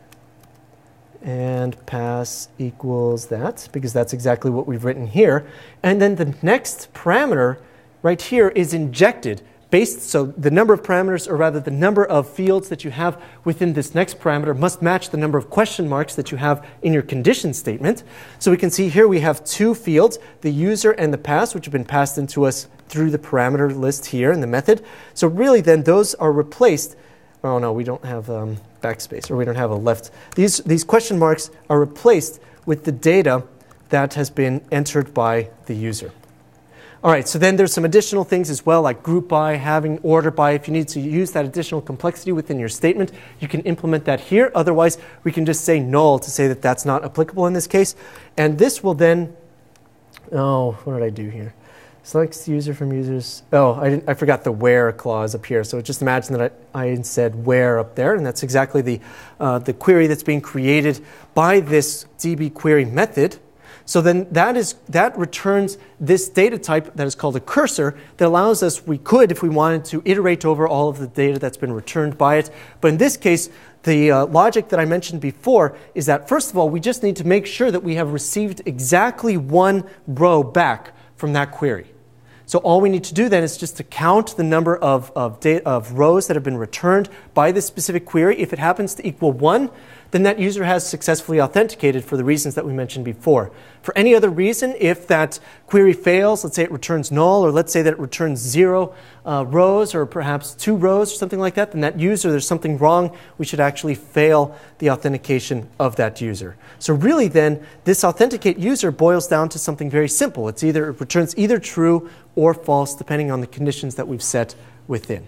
And pass equals that, because that's exactly what we've written here. And then the next parameter right here is injected based, so the number of parameters, or rather the number of fields that you have within this next parameter must match the number of question marks that you have in your condition statement. So we can see here we have two fields, the user and the pass, which have been passed into us through the parameter list here in the method. So really then those are replaced. Oh no, we don't have um, backspace, or we don't have a left. These, these question marks are replaced with the data that has been entered by the user. All right, so then there's some additional things as well, like group by, having, order by. If you need to use that additional complexity within your statement, you can implement that here. Otherwise, we can just say null to say that that's not applicable in this case. And this will then, oh, what did I do here? Selects user from users. Oh, I, didn't, I forgot the where clause up here. So just imagine that I, I said where up there, and that's exactly the, uh, the query that's being created by this D B query method. So then that, is, that returns this data type that is called a cursor that allows us, we could, if we wanted to, iterate over all of the data that's been returned by it. But in this case, the uh, logic that I mentioned before is that, first of all, we just need to make sure that we have received exactly one row back from that query. So all we need to do then is just to count the number of, of, data, of rows that have been returned by this specific query. If it happens to equal one, then that user has successfully authenticated for the reasons that we mentioned before. For any other reason, if that query fails, let's say it returns null, or let's say that it returns zero uh, rows, or perhaps two rows, or something like that, then that user, there's something wrong. We should actually fail the authentication of that user. So really then, this authenticate user boils down to something very simple. It's either, it returns either true or false, depending on the conditions that we've set within.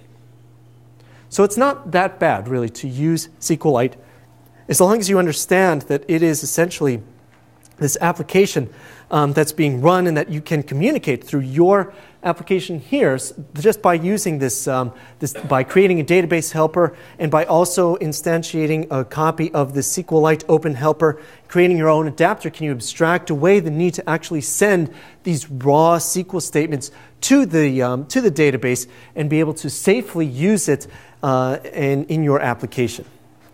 So it's not that bad, really, to use SQLite, as long as you understand that it is essentially this application um, that's being run and that you can communicate through your application here just by using this, um, this, by creating a database helper and by also instantiating a copy of the SQLite open helper, creating your own adapter. Can you abstract away the need to actually send these raw S Q L statements to the, um, to the database and be able to safely use it uh, in, in your application?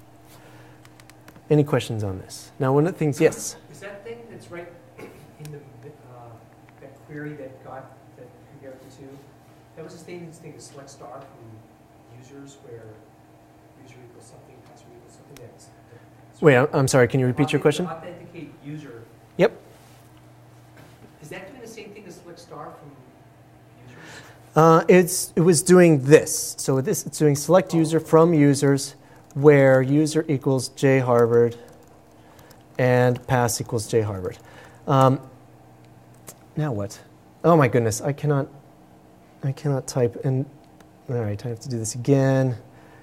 Any questions on this? Now, one of the things, yes? Is that thing that's right in the, uh, that query that got, that compared to two, that was the thing, this thing is select star from users where user equals something, password equals something that's. that's Wait, I'm, I'm sorry, can you repeat your question? Authenticate user. Yep. Is that doing the same thing as select star from users? Uh, it's, it was doing this. So this, it's doing select user from users, where user equals J Harvard and pass equals J Harvard. Um, now what? Oh my goodness, I cannot, I cannot type. And all right, I have to do this again.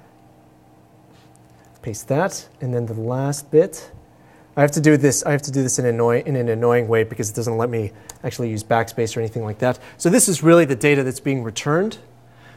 Paste that, and then the last bit. I have to do this. I have to do this in, annoy, in an annoying way because it doesn't let me actually use backspace or anything like that. So this is really the data that's being returned.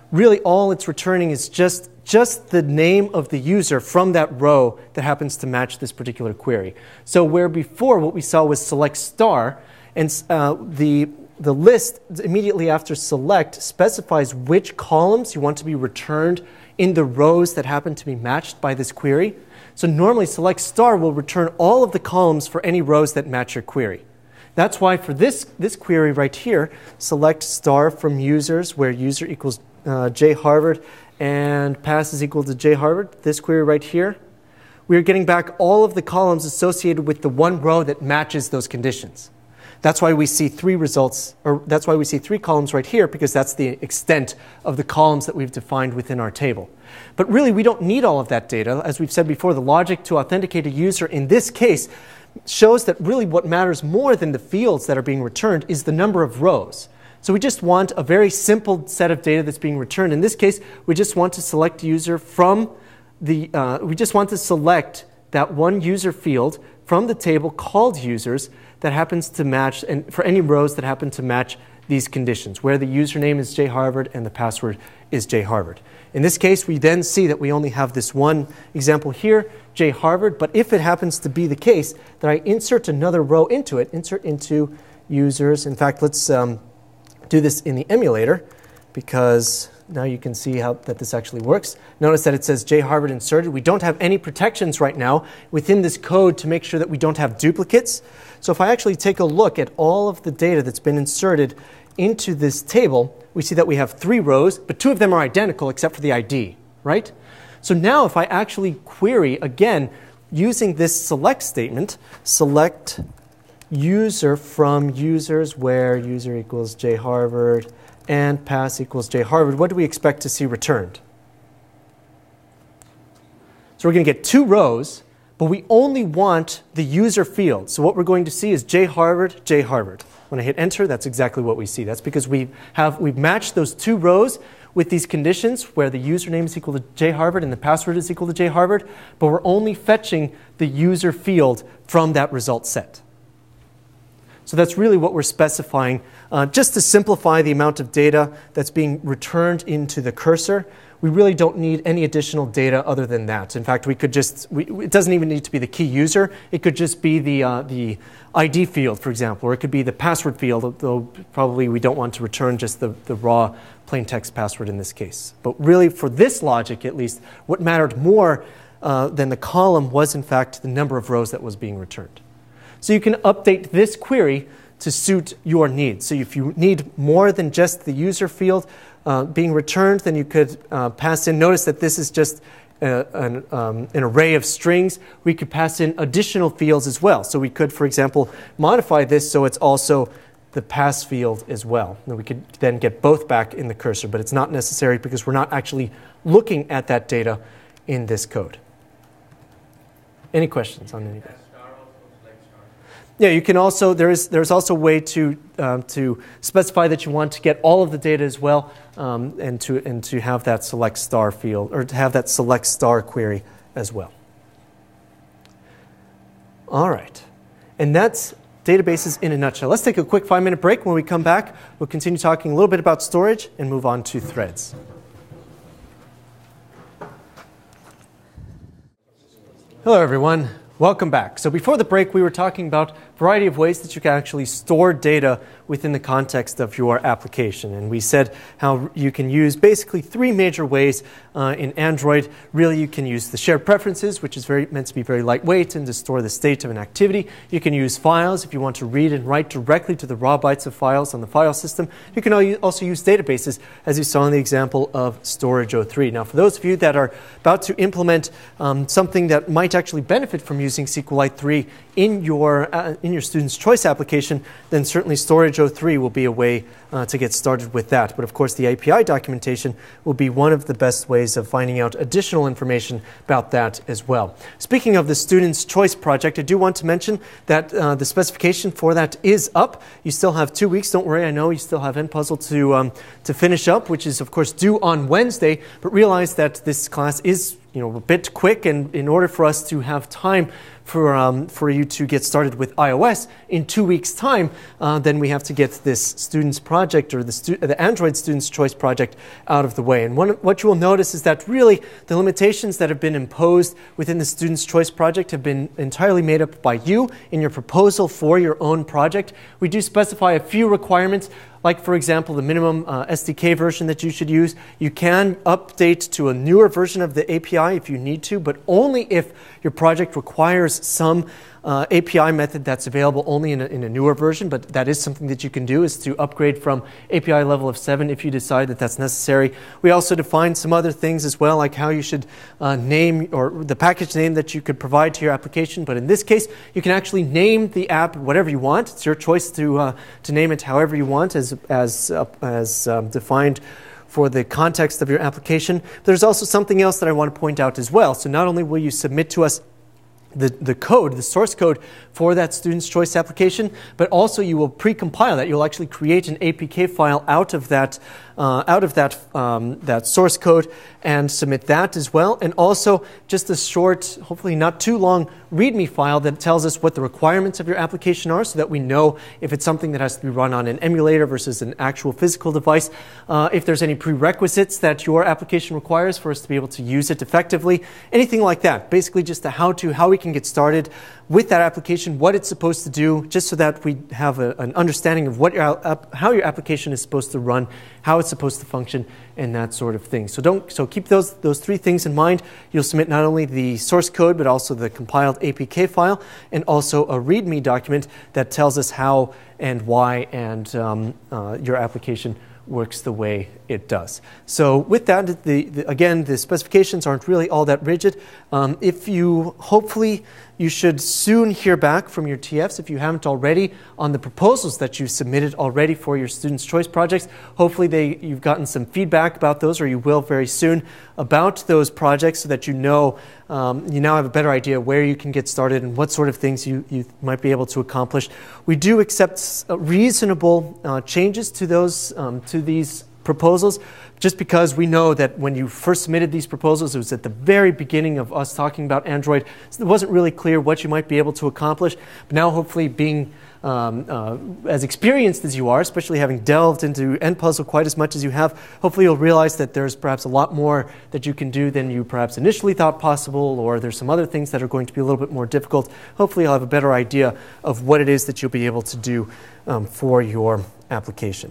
really all it's returning is just, just the name of the user from that row that happens to match this particular query. So where before what we saw was select star, and uh, the, the list immediately after select specifies which columns you want to be returned in the rows that happen to be matched by this query. So normally select star will return all of the columns for any rows that match your query. That's why for this, this query right here, select star from users where user equals uh, J Harvard and pass is equal to J Harvard, this query right here, we're getting back all of the columns associated with the one row that matches those conditions. That's why we see three results, or that's why we see three columns right here, because that's the extent of the columns that we've defined within our table. But really, we don't need all of that data. As we've said before, the logic to authenticate a user in this case shows that really what matters more than the fields that are being returned is the number of rows. So we just want a very simple set of data that's being returned. In this case, we just want to select user from the, uh, we just want to select that one user field from the table called users that happens to match, and for any rows that happen to match these conditions, where the username is J Harvard and the password is J Harvard. In this case, we then see that we only have this one example here, J Harvard, but if it happens to be the case that I insert another row into it, insert into users, in fact, let's um, do this in the emulator, because now you can see how that this actually works. Notice that it says J Harvard inserted. We don't have any protections right now within this code to make sure that we don't have duplicates. So if I actually take a look at all of the data that's been inserted into this table, we see that we have three rows, but two of them are identical except for the I D, right? So now if I actually query, again, using this select statement, select user from users where user equals J Harvard and pass equals J Harvard, what do we expect to see returned? So we're going to get two rows, but we only want the user field. So what we're going to see is J Harvard, J Harvard. When I hit enter, that's exactly what we see. That's because we have, we've matched those two rows with these conditions where the username is equal to J Harvard and the password is equal to J Harvard, but we're only fetching the user field from that result set. So that's really what we're specifying. Uh, just to simplify the amount of data that's being returned into the cursor, we really don't need any additional data other than that. In fact, we could just, we, it doesn't even need to be the key user. It could just be the, uh, the I D field, for example, or it could be the password field, though probably we don't want to return just the, the raw plain text password in this case. But really, for this logic at least, what mattered more uh, than the column was, in fact, the number of rows that was being returned. So you can update this query to suit your needs. So if you need more than just the user field uh, being returned, then you could uh, pass in. Notice that this is just a, an, um, an array of strings. We could pass in additional fields as well. So we could, for example, modify this so it's also the pass field as well. And we could then get both back in the cursor, but it's not necessary because we're not actually looking at that data in this code. Any questions on anything? Yeah, you can also, there is, there's also a way to, um, to specify that you want to get all of the data as well, um, and, to, and to have that select star field, or to have that select star query as well. All right, and that's databases in a nutshell. Let's take a quick five minute break. When we come back, we'll continue talking a little bit about storage and move on to threads. Hello, everyone. Welcome back. So before the break, we were talking about a variety of ways that you can actually store data within the context of your application. And we said how you can use basically three major ways uh, in Android. Really, you can use the shared preferences, which is very, meant to be very lightweight and to store the state of an activity. You can use files if you want to read and write directly to the raw bytes of files on the file system. You can also use databases, as you saw in the example of Storage oh three. Now, for those of you that are about to implement um, something that might actually benefit from using SQLite three in your, uh, in your student's choice application, then certainly Storage oh three will be a way uh, to get started with that. But of course, the A P I documentation will be one of the best ways of finding out additional information about that as well. Speaking of the student's choice project, I do want to mention that uh, the specification for that is up. You still have two weeks. Don't worry, I know you still have Npuzzle to, um, to finish up, which is of course due on Wednesday, but realize that this class is you know, a bit quick, and in order for us to have time for, um, for you to get started with iOS in two weeks' time, uh, then we have to get this student's project or the, stu the Android Student's Choice project out of the way. And one, what you will notice is that really the limitations that have been imposed within the Student's Choice project have been entirely made up by you in your proposal for your own project. We do specify a few requirements, like, for example, the minimum uh, S D K version that you should use. You can update to a newer version of the A P I if you need to, but only if your project requires some uh, A P I method that's available only in a, in a newer version. But that is something that you can do, is to upgrade from A P I level of seven if you decide that that's necessary. We also define some other things as well, like how you should uh, name, or the package name that you could provide to your application. But in this case, you can actually name the app whatever you want. It's your choice to, uh, to name it however you want, as as, uh, as um, defined for the context of your application. There's also something else that I want to point out as well. So not only will you submit to us the, the code, the source code for that Student's Choice application, but also you will pre-compile that. You'll actually create an A P K file out of that, uh, out of that, um, that source code and submit that as well. And also just a short, hopefully not too long, README file that tells us what the requirements of your application are, so that we know if it's something that has to be run on an emulator versus an actual physical device, uh, if there's any prerequisites that your application requires for us to be able to use it effectively, anything like that. Basically just a how-to, how we can get started with that application, what it's supposed to do, just so that we have a, an understanding of what your, app, how your application is supposed to run, how it's supposed to function, and that sort of thing. So don't, so keep those, those three things in mind. You'll submit not only the source code, but also the compiled A P K file, and also a README document that tells us how and why and um, uh, your application works the way it does. So with that, the, the, again, the specifications aren't really all that rigid. Um, if you, hopefully, you should soon hear back from your T Fs, if you haven't already, on the proposals that you submitted already for your Student's Choice projects. Hopefully they, you've gotten some feedback about those, or you will very soon, about those projects, so that you know, um, you now have a better idea where you can get started and what sort of things you, you might be able to accomplish. We do accept reasonable uh, changes to those, um, to these proposals, just because we know that when you first submitted these proposals, it was at the very beginning of us talking about Android, so it wasn't really clear what you might be able to accomplish. But now, hopefully, being um, uh, as experienced as you are, especially having delved into N Puzzle quite as much as you have, hopefully you'll realize that there's perhaps a lot more that you can do than you perhaps initially thought possible, or there's some other things that are going to be a little bit more difficult. Hopefully you'll have a better idea of what it is that you'll be able to do um, for your application.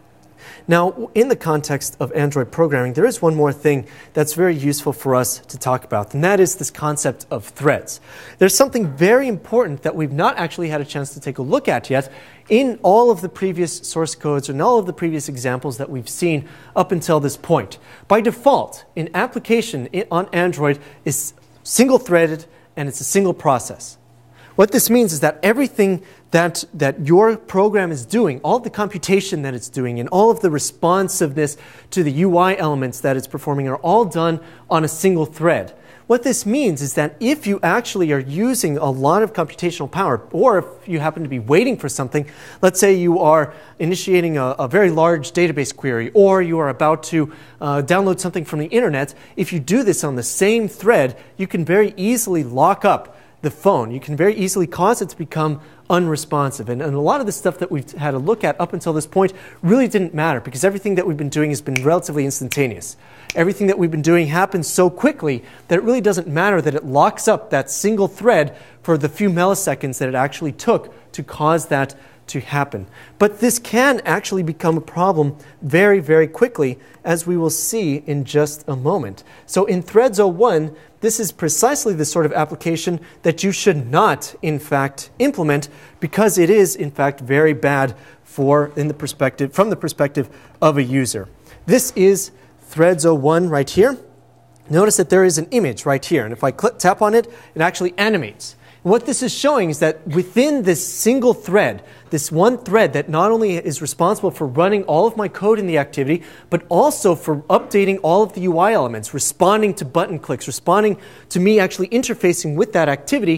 Now, in the context of Android programming, there is one more thing that's very useful for us to talk about, and that is this concept of threads. There's something very important that we've not actually had a chance to take a look at yet in all of the previous source codes and all of the previous examples that we've seen up until this point. By default, an application on Android is single-threaded and it's a single process. What this means is that everything that, that your program is doing, all of the computation that it's doing, and all of the responsiveness to the U I elements that it's performing are all done on a single thread. What this means is that if you actually are using a lot of computational power, or if you happen to be waiting for something, let's say you are initiating a, a very large database query, or you are about to uh, download something from the internet, if you do this on the same thread, you can very easily lock up the phone. You can very easily cause it to become unresponsive. And, and a lot of the stuff that we've had a look at up until this point really didn't matter, because everything that we've been doing has been relatively instantaneous. Everything that we've been doing happens so quickly that it really doesn't matter that it locks up that single thread for the few milliseconds that it actually took to cause that to happen. But this can actually become a problem very, very quickly, as we will see in just a moment. So in Threads oh one, this is precisely the sort of application that you should not, in fact, implement, because it is, in fact, very bad for, in the perspective, from the perspective of a user. This is Threads oh one right here. Notice that there is an image right here, and if I click, tap on it, it actually animates. What this is showing is that within this single thread, this one thread that not only is responsible for running all of my code in the activity, but also for updating all of the U I elements, responding to button clicks, responding to me actually interfacing with that activity,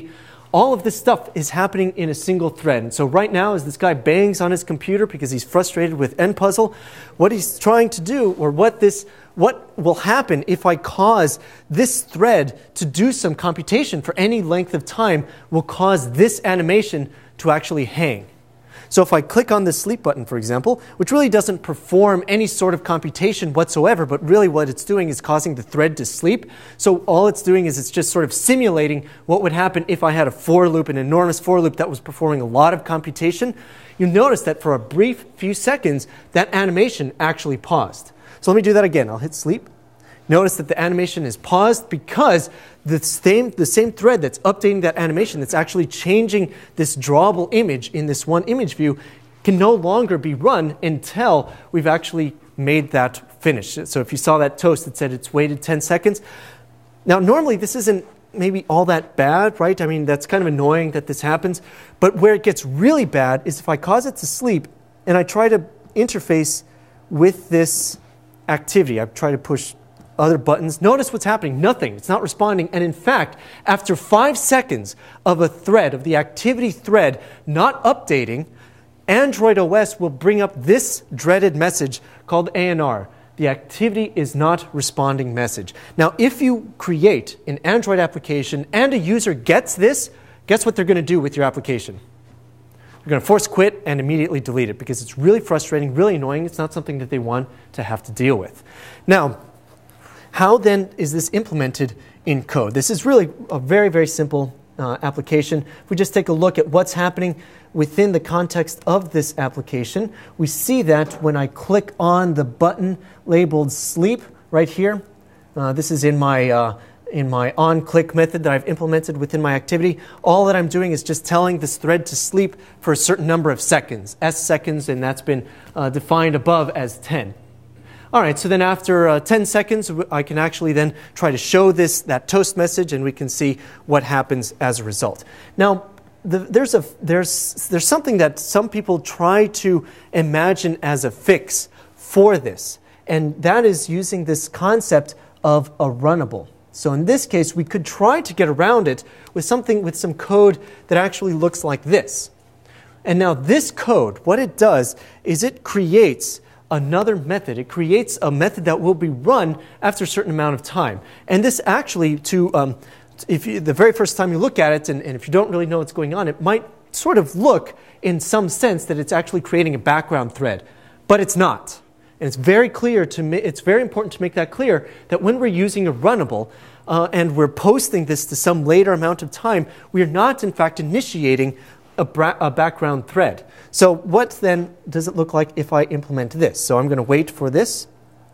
All of this stuff is happening in a single thread. And so right now, as this guy bangs on his computer because he's frustrated with N puzzle, what he's trying to do, or what this, what will happen if I cause this thread to do some computation for any length of time, will cause this animation to actually hang. So if I click on the sleep button, for example, which really doesn't perform any sort of computation whatsoever, but really what it's doing is causing the thread to sleep. So all it's doing is it's just sort of simulating what would happen if I had a for loop, an enormous for loop that was performing a lot of computation. You notice that for a brief few seconds, that animation actually paused. So let me do that again. I'll hit sleep. Notice that the animation is paused because the same, the same thread that's updating that animation, that's actually changing this drawable image in this one image view, can no longer be run until we've actually made that finish. So if you saw that toast that said it's waited ten seconds. Now normally this isn't maybe all that bad, right? I mean, that's kind of annoying that this happens. But where it gets really bad is if I cause it to sleep and I try to interface with this activity. I try to push other buttons. Notice what's happening. Nothing. It's not responding. And in fact, after five seconds of a thread, of the activity thread not updating, Android O S will bring up this dreaded message called A N R. The activity is not responding message. Now, if you create an Android application and a user gets this, guess what they're going to do with your application? They're going to force quit and immediately delete it because it's really frustrating, really annoying. It's not something that they want to have to deal with. Now, how then is this implemented in code? This is really a very, very simple uh, application. If we just take a look at what's happening within the context of this application, we see that when I click on the button labeled sleep right here, uh, this is in my, uh, in my on-click method that I've implemented within my activity. All that I'm doing is just telling this thread to sleep for a certain number of seconds, S seconds, and that's been uh, defined above as ten. All right, so then after uh, ten seconds, I can actually then try to show this, that toast message, and we can see what happens as a result. Now, the, there's, a, there's, there's something that some people try to imagine as a fix for this, and that is using this concept of a runnable. So in this case, we could try to get around it with something, with some code that actually looks like this. And now this code, what it does is it creates another method. It creates a method that will be run after a certain amount of time. And this actually, to um, if you, the very first time you look at it, and, and if you don't really know what's going on, it might sort of look in some sense that it's actually creating a background thread, but it's not. And it's very clear to me, it's very important to make that clear that when we're using a runnable uh, and we're posting this to some later amount of time, we are not in fact initiating a, a background thread. So what then does it look like if I implement this? So I'm going to wait for this.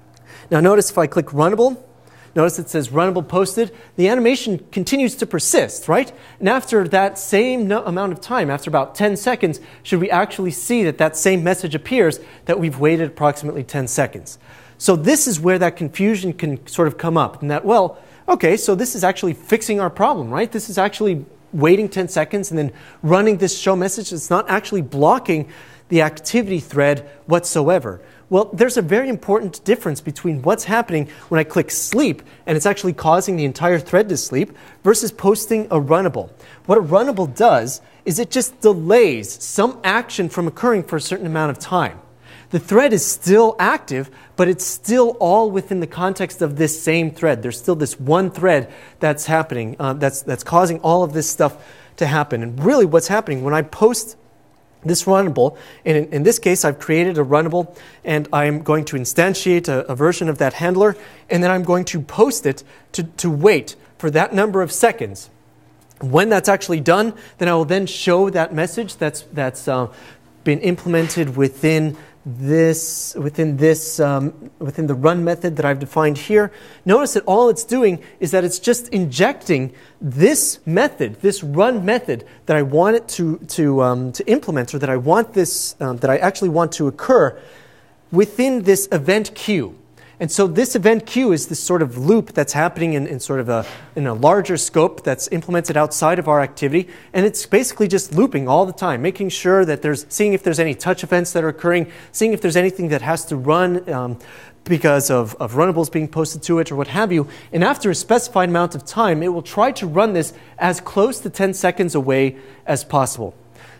Now notice if I click runnable, notice it says runnable posted. The animation continues to persist, right? And after that same no amount of time, after about ten seconds, should we actually see that that same message appears that we've waited approximately ten seconds. So this is where that confusion can sort of come up. And that, well, okay, so this is actually fixing our problem, right? This is actually waiting ten seconds and then running this show message. It's not actually blocking the activity thread whatsoever. Well, there's a very important difference between what's happening when I click sleep and it's actually causing the entire thread to sleep versus posting a runnable. What a runnable does is it just delays some action from occurring for a certain amount of time. The thread is still active, but it's still all within the context of this same thread. There's still this one thread that's happening, uh, that's, that's causing all of this stuff to happen. And really what's happening when I post this runnable, and in, in this case I've created a runnable and I'm going to instantiate a, a version of that handler, and then I'm going to post it to, to wait for that number of seconds. When that's actually done, then I will then show that message that's, that's uh, been implemented within this within this um, within the run method that I've defined here. Notice that all it's doing is that it's just injecting this method, this run method that I want it to to um, to implement, or that I want this um, that I actually want to occur within this event queue. And so this event queue is this sort of loop that's happening in, in sort of a, in a larger scope that's implemented outside of our activity. And it's basically just looping all the time, making sure that there's, seeing if there's any touch events that are occurring, seeing if there's anything that has to run um, because of, of runnables being posted to it or what have you. And after a specified amount of time, it will try to run this as close to ten seconds away as possible.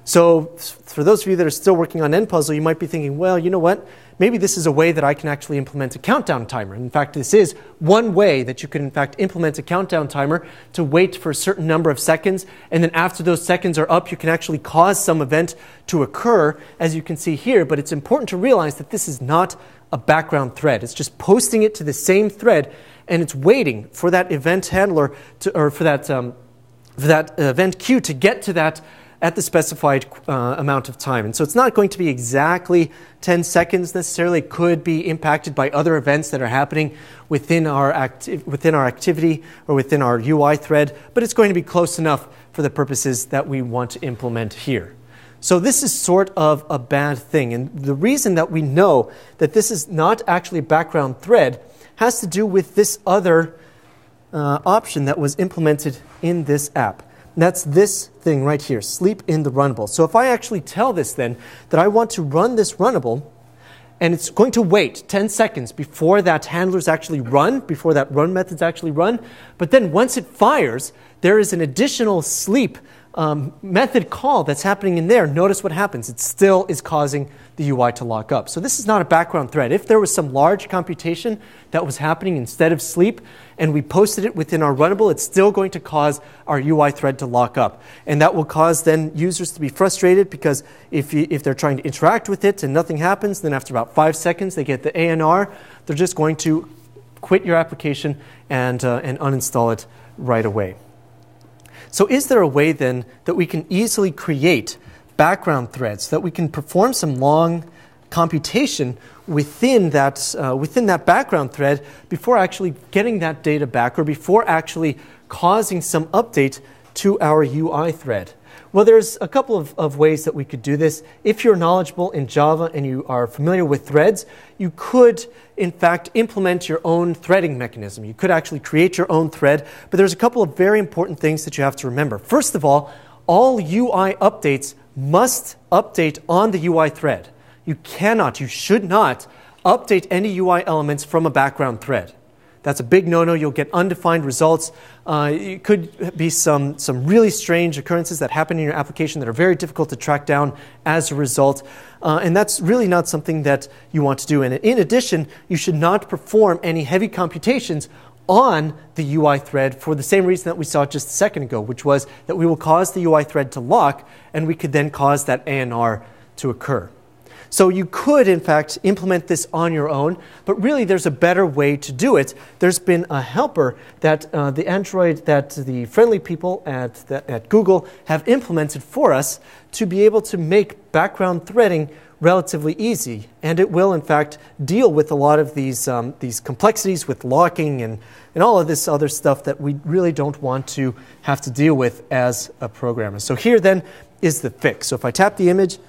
So for those of you that are still working on N puzzle, you might be thinking, well, you know what? Maybe this is a way that I can actually implement a countdown timer. In fact, this is one way that you can, in fact, implement a countdown timer to wait for a certain number of seconds. And then after those seconds are up, you can actually cause some event to occur, as you can see here. But it's important to realize that this is not a background thread. It's just posting it to the same thread, and it's waiting for that event handler to, or for that, um, for that event queue to get to that at the specified uh, amount of time. And so it's not going to be exactly ten seconds necessarily. It could be impacted by other events that are happening within our, acti- within our activity or within our U I thread, but it's going to be close enough for the purposes that we want to implement here. So this is sort of a bad thing. And the reason that we know that this is not actually a background thread has to do with this other uh, option that was implemented in this app. And that's this thing right here, sleep in the runnable. So if I actually tell this then that I want to run this runnable, and it's going to wait ten seconds before that handler's actually run, before that run method's actually run, but then once it fires, there is an additional sleep um, method call that's happening in there. Notice what happens. It still is causing the U I to lock up. So this is not a background thread. If there was some large computation that was happening instead of sleep, and we posted it within our runnable, it's still going to cause our U I thread to lock up. And that will cause then users to be frustrated, because if, you, if they're trying to interact with it and nothing happens, then after about five seconds they get the A N R, they're just going to quit your application and, uh, and uninstall it right away. So is there a way then that we can easily create background threads, that we can perform some long computation within that, uh, within that background thread before actually getting that data back, or before actually causing some update to our U I thread? Well, there's a couple of, of ways that we could do this. If you're knowledgeable in Java and you are familiar with threads, you could, in fact, implement your own threading mechanism. You could actually create your own thread, but there's a couple of very important things that you have to remember. First of all, all U I updates must update on the U I thread. You cannot, you should not update any U I elements from a background thread. That's a big no-no. You'll get undefined results. Uh, it could be some, some really strange occurrences that happen in your application that are very difficult to track down as a result. Uh, and that's really not something that you want to do. And in addition, you should not perform any heavy computations on the U I thread for the same reason that we saw just a second ago, which was that we will cause the U I thread to lock, and we could then cause that A N R to occur. So you could, in fact, implement this on your own, but really there's a better way to do it. There's been a helper that uh, the Android, that the friendly people at, the, at Google have implemented for us to be able to make background threading relatively easy. And it will, in fact, deal with a lot of these, um, these complexities with locking and, and all of this other stuff that we really don't want to have to deal with as a programmer. So here then is the fix. So if I tap the image,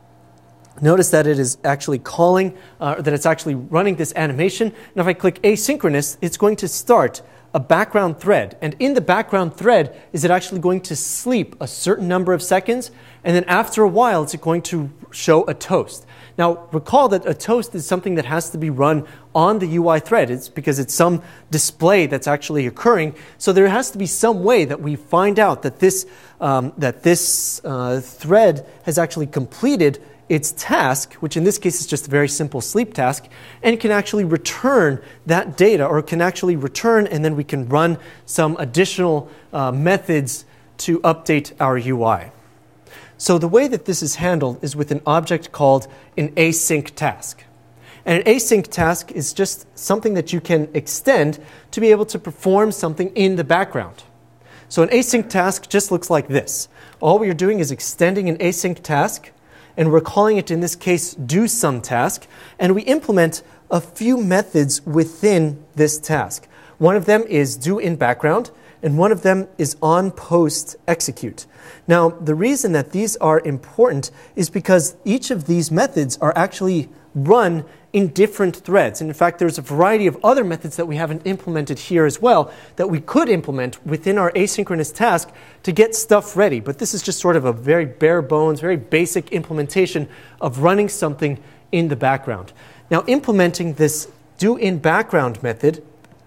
notice that it is actually calling, uh, that it's actually running this animation. And if I click asynchronous, it's going to start a background thread. And in the background thread, is it actually going to sleep a certain number of seconds? And then after a while, it's going to show a toast. Now, recall that a toast is something that has to be run on the U I thread. It's because it's some display that's actually occurring. So there has to be some way that we find out that this, um, that this uh, thread has actually completed its task, which in this case is just a very simple sleep task, and can actually return that data, or can actually return, and then we can run some additional uh, methods to update our U I. So the way that this is handled is with an object called an async task. And an async task is just something that you can extend to be able to perform something in the background. So an async task just looks like this. All we are doing is extending an async task, and we're calling it, in this case, do some task, and we implement a few methods within this task. One of them is do in background, and one of them is on post execute. Now, the reason that these are important is because each of these methods are actually run in different threads. And in fact, there's a variety of other methods that we haven't implemented here as well that we could implement within our asynchronous task to get stuff ready. But this is just sort of a very bare bones, very basic implementation of running something in the background. Now, implementing this do in background method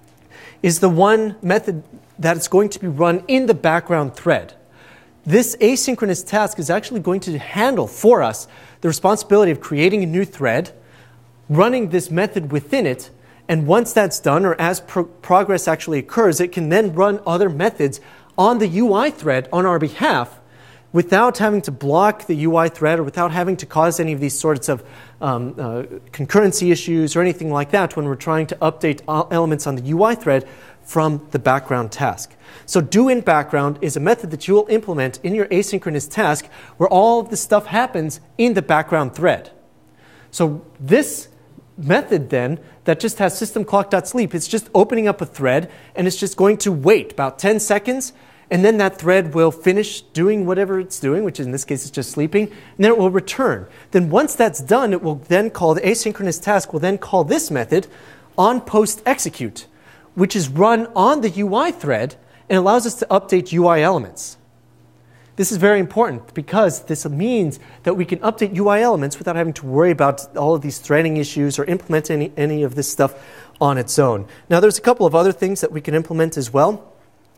is the one method that is going to be run in the background thread. This asynchronous task is actually going to handle for us the responsibility of creating a new thread, running this method within it, and once that's done, or as pro progress actually occurs, it can then run other methods on the U I thread on our behalf without having to block the U I thread or without having to cause any of these sorts of um, uh, concurrency issues or anything like that when we're trying to update elements on the U I thread from the background task. So do in background is a method that you will implement in your asynchronous task where all of the stuff happens in the background thread. So this method then that just has system clock.sleep, it's just opening up a thread and it's just going to wait about ten seconds, and then that thread will finish doing whatever it's doing, which in this case is just sleeping, and then it will return. Then once that's done, it will then call the asynchronous task will then call this method on post execute, which is run on the U I thread and allows us to update U I elements. This is very important because this means that we can update U I elements without having to worry about all of these threading issues or implement any, any of this stuff on its own. Now, there's a couple of other things that we can implement as well.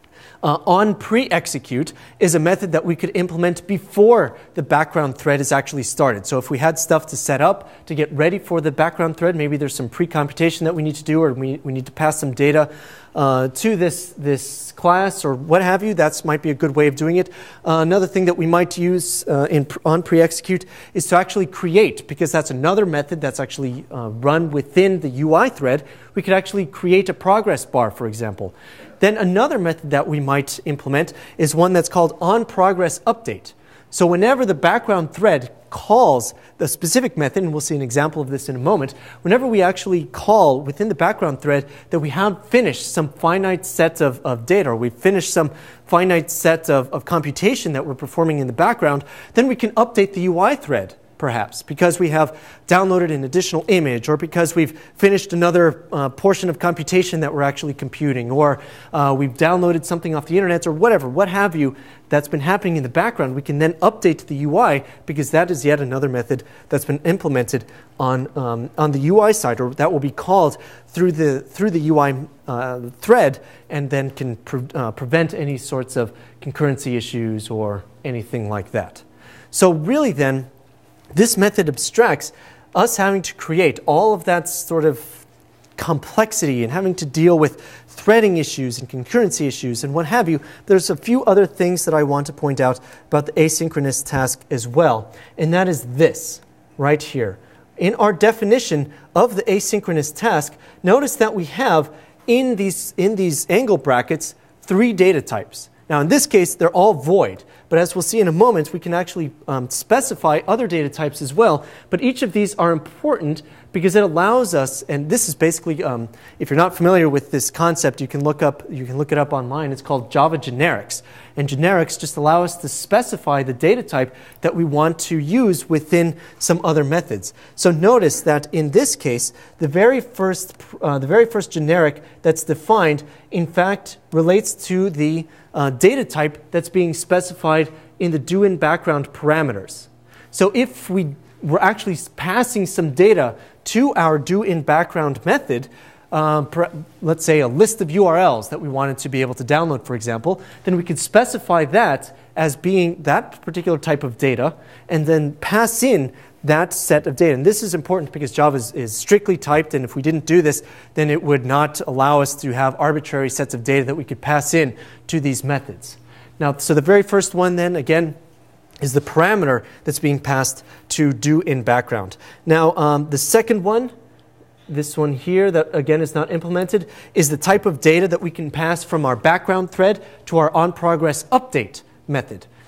Uh, on pre-execute is a method that we could implement before the background thread is actually started. So if we had stuff to set up to get ready for the background thread, maybe there's some pre-computation that we need to do, or we, we need to pass some data uh, to this, this class or what have you, that might be a good way of doing it. Uh, another thing that we might use uh, in, on pre-execute is to actually create, because that's another method that's actually uh, run within the U I thread. We could actually create a progress bar, for example. Then another method that we might implement is one that's called onProgressUpdate. So whenever the background thread calls the specific method, and we'll see an example of this in a moment, whenever we actually call within the background thread that we have finished some finite set of, of data, or we've finished some finite set of, of computation that we're performing in the background, then we can update the U I thread, perhaps, because we have downloaded an additional image, or because we've finished another uh, portion of computation that we're actually computing, or uh, we've downloaded something off the internet, or whatever, what have you, that's been happening in the background. We can then update the U I, because that is yet another method that's been implemented on, um, on the U I side, or that will be called through the, through the U I uh, thread, and then can pre uh, prevent any sorts of concurrency issues or anything like that. So really then, this method abstracts us having to create all of that sort of complexity and having to deal with threading issues and concurrency issues and what have you. There's a few other things that I want to point out about the asynchronous task as well, and that is this right here. In our definition of the asynchronous task, notice that we have in these, in these angle brackets three data types. Now, in this case, they're all void. But as we'll see in a moment, we can actually um, specify other data types as well. But each of these are important because it allows us, and this is basically, um, if you're not familiar with this concept, you can look up, you can look it up online. It's called Java generics. And generics just allow us to specify the data type that we want to use within some other methods. So notice that in this case, the very first, uh, the very first generic that's defined, in fact, relates to the uh, data type that's being specified in the do in background parameters. So if we were actually passing some data to our do in background method, Uh, let's say a list of U R Ls that we wanted to be able to download, for example, then we could specify that as being that particular type of data and then pass in that set of data. And this is important because Java is, is strictly typed, and if we didn't do this, then it would not allow us to have arbitrary sets of data that we could pass in to these methods. Now, so the very first one then, again, is the parameter that's being passed to do in background. Now, um, the second one, this one here that again is not implemented, is the type of data that we can pass from our background thread to our onProgressUpdate method.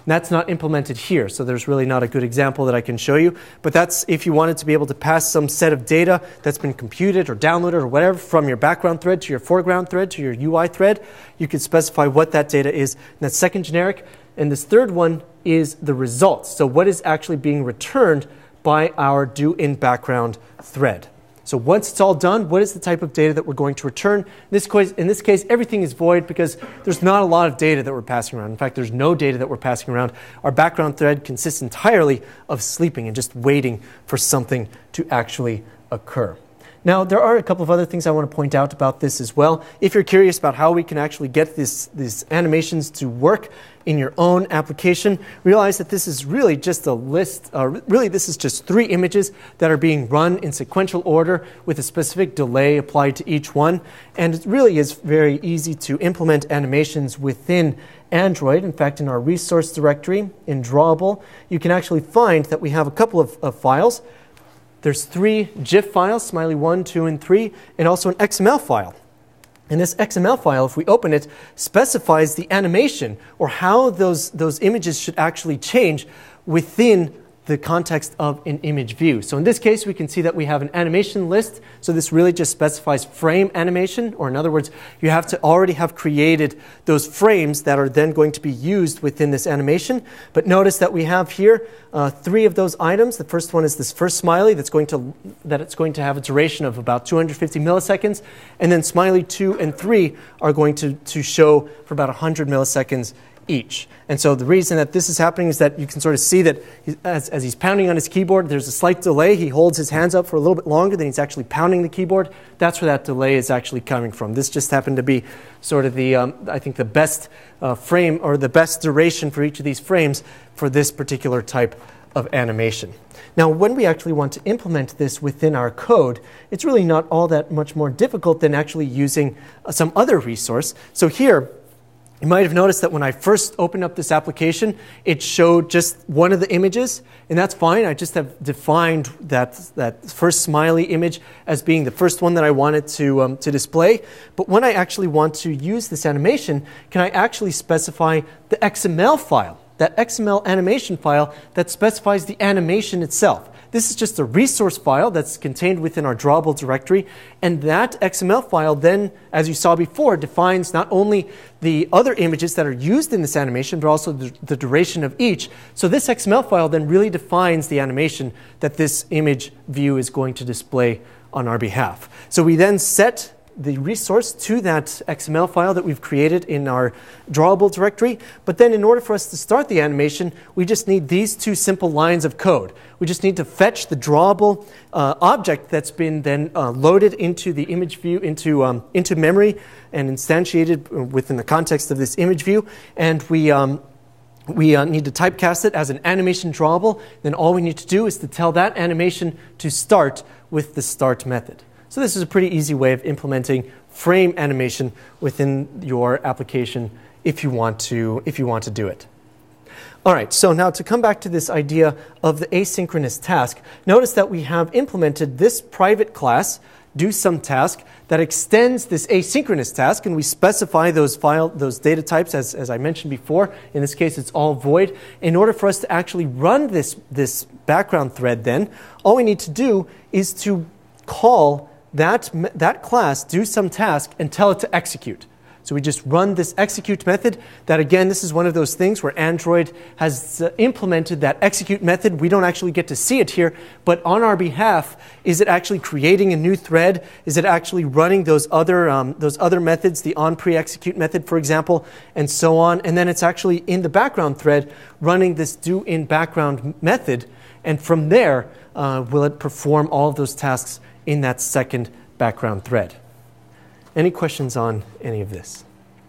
that's not implemented here, so there's really not a good example that I can show you. But that's if you wanted to be able to pass some set of data that's been computed or downloaded or whatever from your background thread to your foreground thread to your U I thread, you could specify what that data is in that second generic. And this third one is the results. So what is actually being returned by our do in background thread. So once it's all done, what is the type of data that we're going to return? In this case, in this case, everything is void because there's not a lot of data that we're passing around. In fact, there's no data that we're passing around. Our background thread consists entirely of sleeping and just waiting for something to actually occur. Now, there are a couple of other things I want to point out about this as well. If you're curious about how we can actually get this, these animations to work in your own application, realize that this is really just a list, uh, really this is just three images that are being run in sequential order with a specific delay applied to each one. And it really is very easy to implement animations within Android. In fact, in our resource directory in Drawable, you can actually find that we have a couple of, of files. There's three GIF files, Smiley one, two, and three, and also an X M L file. And this X M L file, if we open it, specifies the animation or how those, those images should actually change within the context of an image view. So in this case, we can see that we have an animation list. So this really just specifies frame animation, or in other words, you have to already have created those frames that are then going to be used within this animation. But notice that we have here uh, three of those items. The first one is this first smiley that's going to that it's going to have a duration of about two hundred fifty milliseconds, and then smiley two and three are going to, to show for about one hundred milliseconds each. And so the reason that this is happening is that you can sort of see that he, as, as he's pounding on his keyboard, there's a slight delay. He holds his hands up for a little bit longer than he's actually pounding the keyboard. That's where that delay is actually coming from. This just happened to be sort of the, um, I think, the best uh, frame or the best duration for each of these frames for this particular type of animation. Now, when we actually want to implement this within our code, it's really not all that much more difficult than actually using uh, some other resource. So here, you might have noticed that when I first opened up this application, it showed just one of the images, and that's fine. I just have defined that, that first smiley image as being the first one that I wanted to, um, to display. But when I actually want to use this animation, can I actually specify the X M L file, that X M L animation file that specifies the animation itself? This is just a resource file that's contained within our Drawable directory, and that X M L file then, as you saw before, defines not only the other images that are used in this animation, but also the, the duration of each. So this X M L file then really defines the animation that this image view is going to display on our behalf. So we then set the resource to that X M L file that we've created in our Drawable directory. But then in order for us to start the animation, we just need these two simple lines of code. We just need to fetch the Drawable uh, object that's been then uh, loaded into the image view, into, um, into memory and instantiated within the context of this image view. And we, um, we uh, need to typecast it as an animation drawable. Then all we need to do is to tell that animation to start with the start method. So this is a pretty easy way of implementing frame animation within your application if you want to, if you want to do it. All right, so now to come back to this idea of the asynchronous task, notice that we have implemented this private class, doSomeTask, that extends this asynchronous task, and we specify those file, those data types, as, as I mentioned before. In this case, it's all void. In order for us to actually run this, this background thread then, all we need to do is to call that, that class, doSomeTask, and tell it to execute. So we just run this execute method. That, again, this is one of those things where Android has uh, implemented that execute method. We don't actually get to see it here, but on our behalf, is it actually creating a new thread? Is it actually running those other, um, those other methods, the onPreExecute method, for example, and so on? And then it's actually in the background thread running this doInBackground method, and from there, uh, will it perform all of those tasks in that second background thread. Any questions on any of this?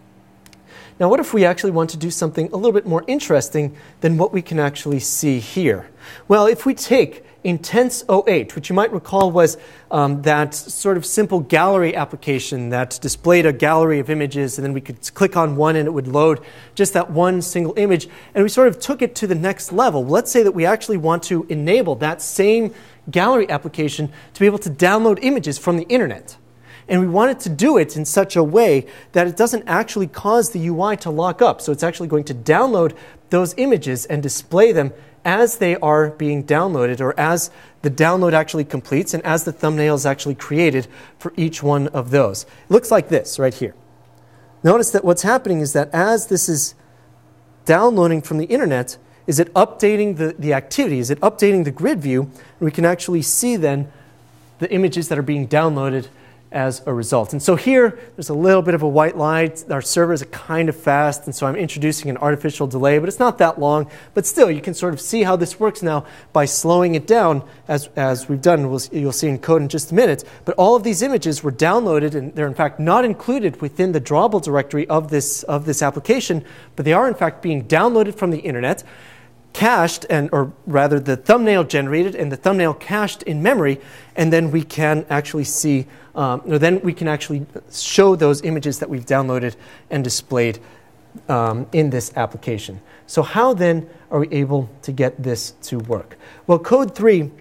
Now, what if we actually want to do something a little bit more interesting than what we can actually see here? Well, if we take Intense oh eight, which you might recall was um, that sort of simple gallery application that displayed a gallery of images, and then we could click on one and it would load just that one single image, and we sort of took it to the next level. Let's say that we actually want to enable that same gallery application to be able to download images from the internet. And we wanted to do it in such a way that it doesn't actually cause the U I to lock up. So it's actually going to download those images and display them as they are being downloaded, or as the download actually completes and as the thumbnail is actually created for each one of those. It looks like this right here. Notice that what's happening is that as this is downloading from the internet, is it updating the, the activity? Is it updating the grid view? And we can actually see then the images that are being downloaded as a result. And so here, there's a little bit of a white lie. Our servers are kind of fast, and so I'm introducing an artificial delay, but it's not that long. But still, you can sort of see how this works now by slowing it down, as, as we've done. We'll, you'll see in code in just a minute. But all of these images were downloaded, and they're in fact not included within the drawable directory of this, of this application, but they are in fact being downloaded from the internet, cached, and or rather the thumbnail generated and the thumbnail cached in memory, and then we can actually see, um, or then we can actually show those images that we've downloaded and displayed um, in this application. So how then are we able to get this to work? Well, code three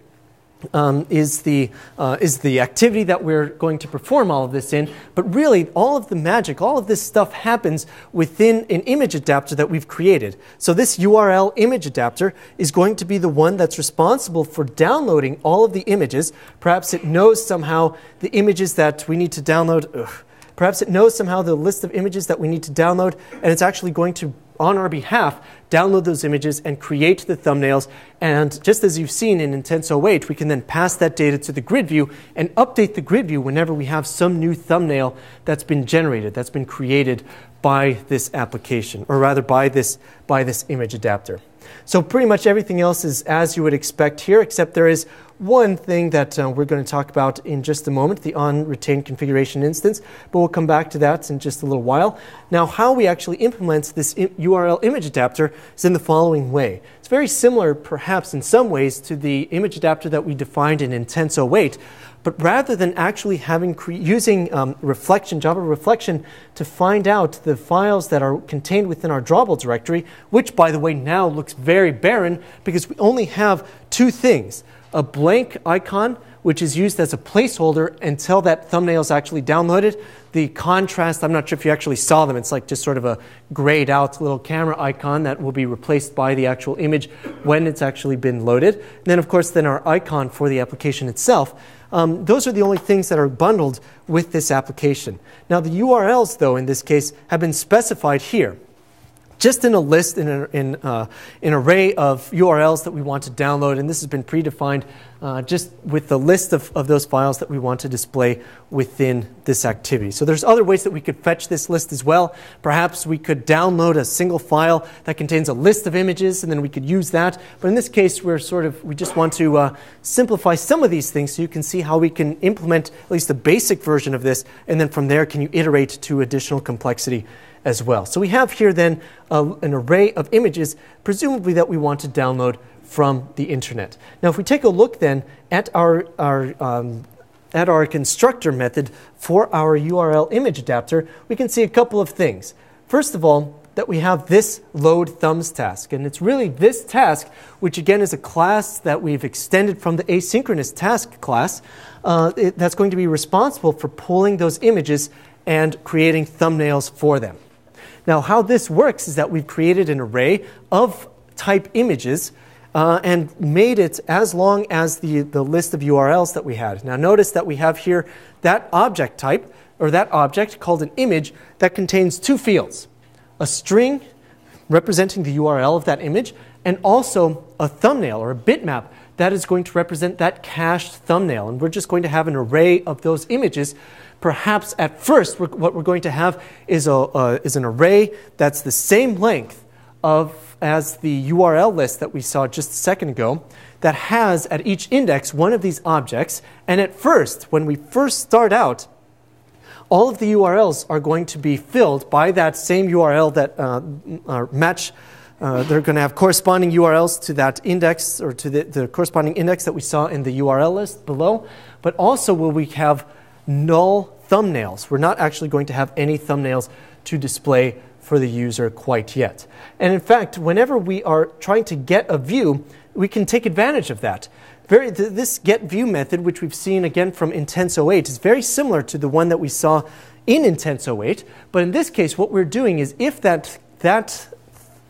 Um, is the uh, is the activity that we're going to perform all of this in, but really all of the magic, all of this stuff happens within an image adapter that we've created. So this U R L image adapter is going to be the one that's responsible for downloading all of the images. Perhaps it knows somehow the images that we need to download. Ugh. Perhaps it knows somehow the list of images that we need to download, and it's actually going to, on our behalf, download those images and create the thumbnails. And just as you've seen in Intense oh eight, we can then pass that data to the grid view and update the grid view whenever we have some new thumbnail that's been generated, that's been created by this application, or rather by this, by this image adapter. So pretty much everything else is as you would expect here, except there is one thing that uh, we're going to talk about in just a moment, the on-retained configuration instance, but we'll come back to that in just a little while. Now, how we actually implement this U R L image adapter is in the following way. It's very similar, perhaps in some ways, to the image adapter that we defined in Intense oh eight, but rather than actually having using um, reflection, Java reflection, to find out the files that are contained within our drawable directory, which, by the way, now looks very barren because we only have two things. A blank icon, which is used as a placeholder until that thumbnail is actually downloaded. The contrast, I'm not sure if you actually saw them. It's like just sort of a grayed out little camera icon that will be replaced by the actual image when it's actually been loaded. And then, of course, then our icon for the application itself. Um, those are the only things that are bundled with this application. Now, the U R Ls, though, in this case, have been specified here, just in a list, in, a, in uh, an array of U R Ls that we want to download, and this has been predefined uh, just with the list of, of those files that we want to display within this activity. So there's other ways that we could fetch this list as well. Perhaps we could download a single file that contains a list of images, and then we could use that. But in this case, we're sort of, we just want to uh, simplify some of these things so you can see how we can implement at least the basic version of this, and then from there can you iterate to additional complexity as well. So we have here then uh, an array of images, presumably that we want to download from the internet. Now, if we take a look then at our, our, um, at our constructor method for our U R L image adapter, we can see a couple of things. First of all, that we have this load thumbs task, and it's really this task, which again is a class that we've extended from the asynchronous task class, uh, it, that's going to be responsible for pulling those images and creating thumbnails for them. Now, how this works is that we've created an array of type images uh, and made it as long as the, the list of U R Ls that we had. Now, notice that we have here that object type, or that object called an image, that contains two fields. A string representing the U R L of that image, and also a thumbnail or a bitmap that is going to represent that cached thumbnail. And we're just going to have an array of those images. Perhaps at first, we're, what we're going to have is, a, uh, is an array that's the same length of as the U R L list that we saw just a second ago, that has at each index one of these objects. And at first, when we first start out, all of the U R Ls are going to be filled by that same U R L that uh, uh, match. Uh, they're going to have corresponding U R Ls to that index, or to the, the corresponding index that we saw in the U R L list below. But also will we have null thumbnails. We're not actually going to have any thumbnails to display for the user quite yet. And in fact, whenever we are trying to get a view, we can take advantage of that. Very, th this getView method, which we've seen again from Intense oh eight, is very similar to the one that we saw in Intense oh eight. But in this case, what we're doing is if that, that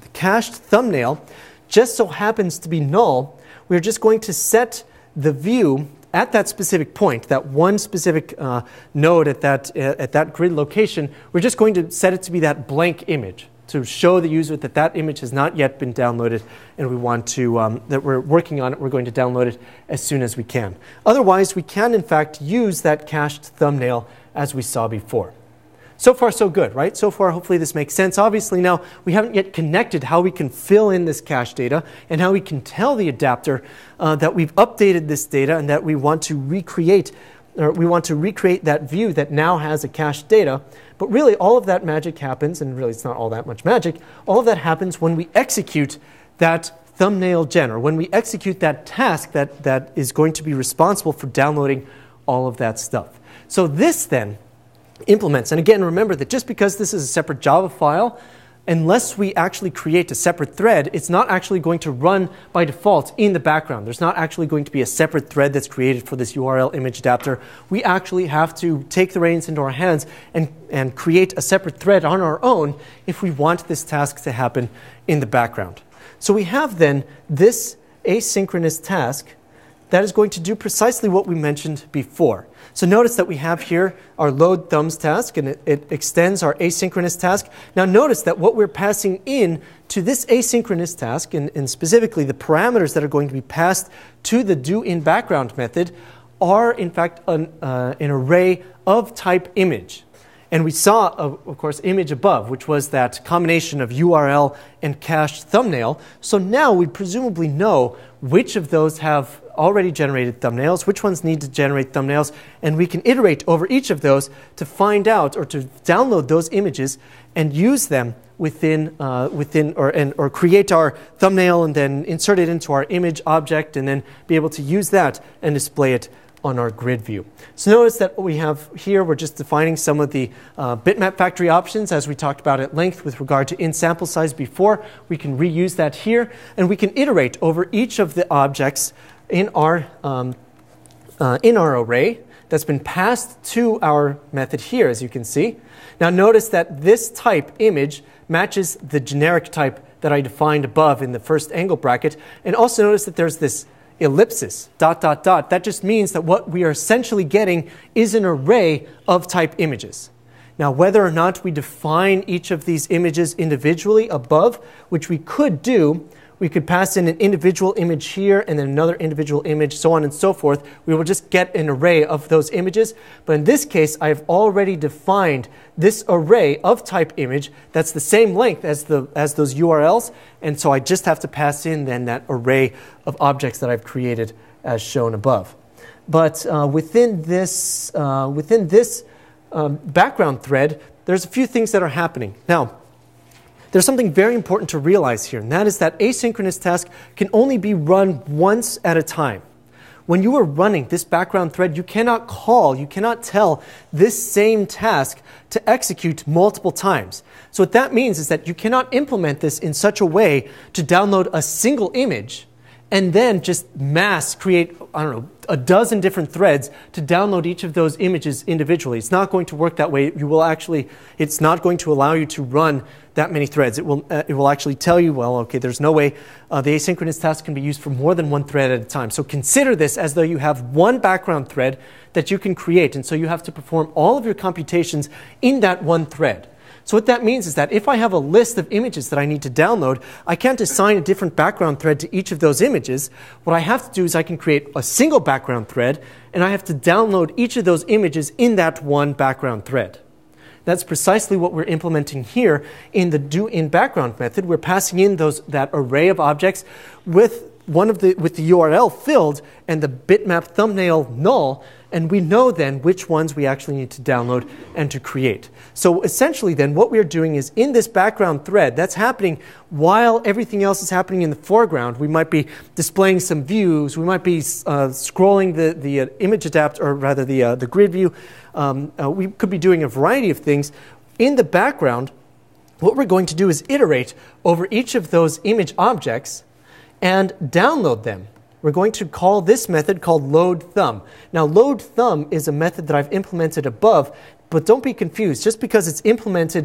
cached thumbnail just so happens to be null, we're just going to set the view at that specific point, that one specific uh, node at that, uh, at that grid location. We're just going to set it to be that blank image to show the user that that image has not yet been downloaded, and we want to, um, that we're working on it, we're going to download it as soon as we can. Otherwise, we can in fact use that cached thumbnail as we saw before. So far, so good, right? So far, hopefully this makes sense. Obviously, now we haven't yet connected how we can fill in this cache data and how we can tell the adapter uh, that we've updated this data and that we want to recreate, or we want to recreate that view that now has a cached data. But really, all of that magic happens, and really it's not all that much magic, all of that happens when we execute that thumbnail gen, or when we execute that task that, that is going to be responsible for downloading all of that stuff. So this then implements, and again, remember that just because this is a separate Java file, unless we actually create a separate thread, it's not actually going to run by default in the background. There's not actually going to be a separate thread that's created for this U R L image adapter. We actually have to take the reins into our hands and, and create a separate thread on our own if we want this task to happen in the background. So we have then this asynchronous task that is going to do precisely what we mentioned before. So notice that we have here our load thumbs task, and it, it extends our asynchronous task. Now notice that what we're passing in to this asynchronous task, and, and specifically the parameters that are going to be passed to the doInBackground method, are in fact an, uh, an array of type image. And we saw, uh, of course, image above, which was that combination of U R L and cached thumbnail. So now we presumably know which of those have already generated thumbnails, which ones need to generate thumbnails, and we can iterate over each of those to find out or to download those images and use them within, uh, within or, and, or create our thumbnail and then insert it into our image object and then be able to use that and display it on our grid view. So notice that what we have here, we're just defining some of the uh, bitmap factory options as we talked about at length with regard to in sample size before. We can reuse that here, and we can iterate over each of the objects in our, um, uh, in our array that's been passed to our method here, as you can see. Now notice that this type image matches the generic type that I defined above in the first angle bracket, and also notice that there's this ellipsis, dot, dot, dot. That just means that what we are essentially getting is an array of type images. Now, whether or not we define each of these images individually above, which we could do, we could pass in an individual image here and then another individual image, so on and so forth. We will just get an array of those images. But in this case, I've already defined this array of type image that's the same length as, the, as those U R Ls. And so I just have to pass in then that array of objects that I've created as shown above. But uh, within this, uh, within this um, background thread, there's a few things that are happening. Now, there's something very important to realize here, and that is that asynchronous task can only be run once at a time. When you are running this background thread, you cannot call, you cannot tell this same task to execute multiple times. So what that means is that you cannot implement this in such a way to download a single image and then just mass create, I don't know, a dozen different threads to download each of those images individually. It's not going to work that way. You will actually, it's not going to allow you to run that many threads. It will, uh, it will actually tell you, well, okay, there's no way uh, the asynchronous task can be used for more than one thread at a time. So consider this as though you have one background thread that you can create, and so you have to perform all of your computations in that one thread. So what that means is that if I have a list of images that I need to download, I can't assign a different background thread to each of those images. What I have to do is I can create a single background thread, and I have to download each of those images in that one background thread. That's precisely what we're implementing here in the doInBackground method. We're passing in those, that array of objects with one of the, with the U R L filled and the bitmap thumbnail null, and we know then which ones we actually need to download and to create. So essentially then what we're doing is in this background thread that's happening while everything else is happening in the foreground. We might be displaying some views, we might be uh, scrolling the, the uh, image adapt, or rather the, uh, the grid view. Um, uh, we could be doing a variety of things. In the background, what we're going to do is iterate over each of those image objects and download them. We're going to call this method called loadThumb. Now, loadThumb is a method that I've implemented above, but don't be confused. Just because it's implemented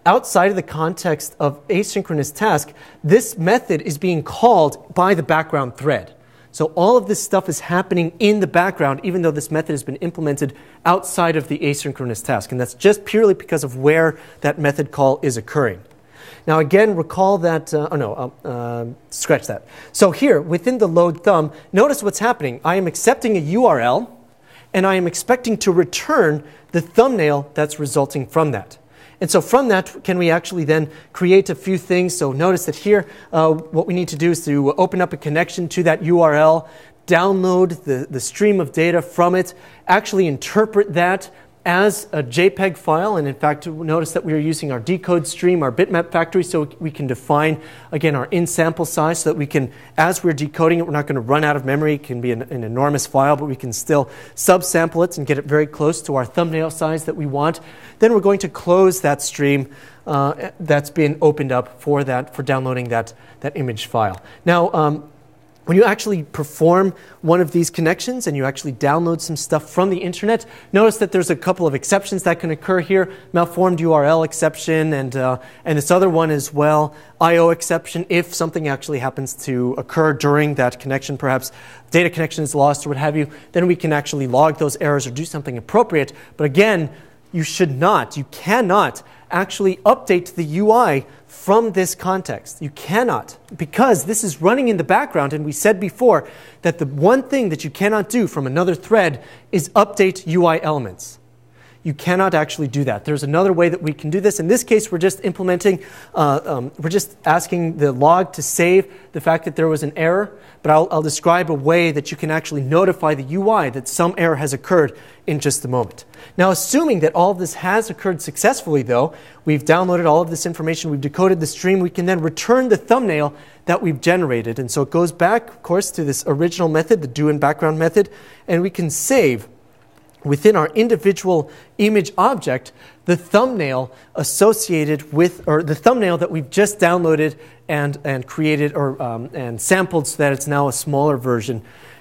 outside of the context of asynchronous task, this method is being called by the background thread. So all of this stuff is happening in the background, even though this method has been implemented outside of the asynchronous task. And that's just purely because of where that method call is occurring. Now again, recall that, uh, oh no, uh, uh, scratch that. So here, within the load thumb, notice what's happening. I am accepting a U R L, and I am expecting to return the thumbnail that's resulting from that. And so from that, can we actually then create a few things? So notice that here, uh, what we need to do is to open up a connection to that U R L, download the, the stream of data from it, actually interpret that as a JPEG file. And in fact, notice that we are using our decode stream, our bitmap factory, so we can define, again, our in-sample size so that we can, as we're decoding it, we're not going to run out of memory. It can be an, an enormous file, but we can still subsample it and get it very close to our thumbnail size that we want. Then we're going to close that stream uh, that's been opened up for that, for downloading that, that image file. Now, um, when you actually perform one of these connections and you actually download some stuff from the internet, notice that there's a couple of exceptions that can occur here. Malformed U R L exception and, uh, and this other one as well, I O exception, if something actually happens to occur during that connection, perhaps data connection is lost or what have you, then we can actually log those errors or do something appropriate. But again, you should not, you cannot actually update the U I from this context. You cannot, because this is running in the background, and we said before that the one thing that you cannot do from another thread is update U I elements. You cannot actually do that. There's another way that we can do this. In this case, we're just implementing, uh, um, we're just asking the log to save the fact that there was an error, but I'll, I'll describe a way that you can actually notify the U I that some error has occurred in just a moment. Now, assuming that all of this has occurred successfully, though, we've downloaded all of this information, we've decoded the stream, we can then return the thumbnail that we've generated. And so it goes back, of course, to this original method, the do in background method, and we can save within our individual image object the thumbnail associated with, or the thumbnail that we've just downloaded and, and created or um, and sampled so that it's now a smaller version,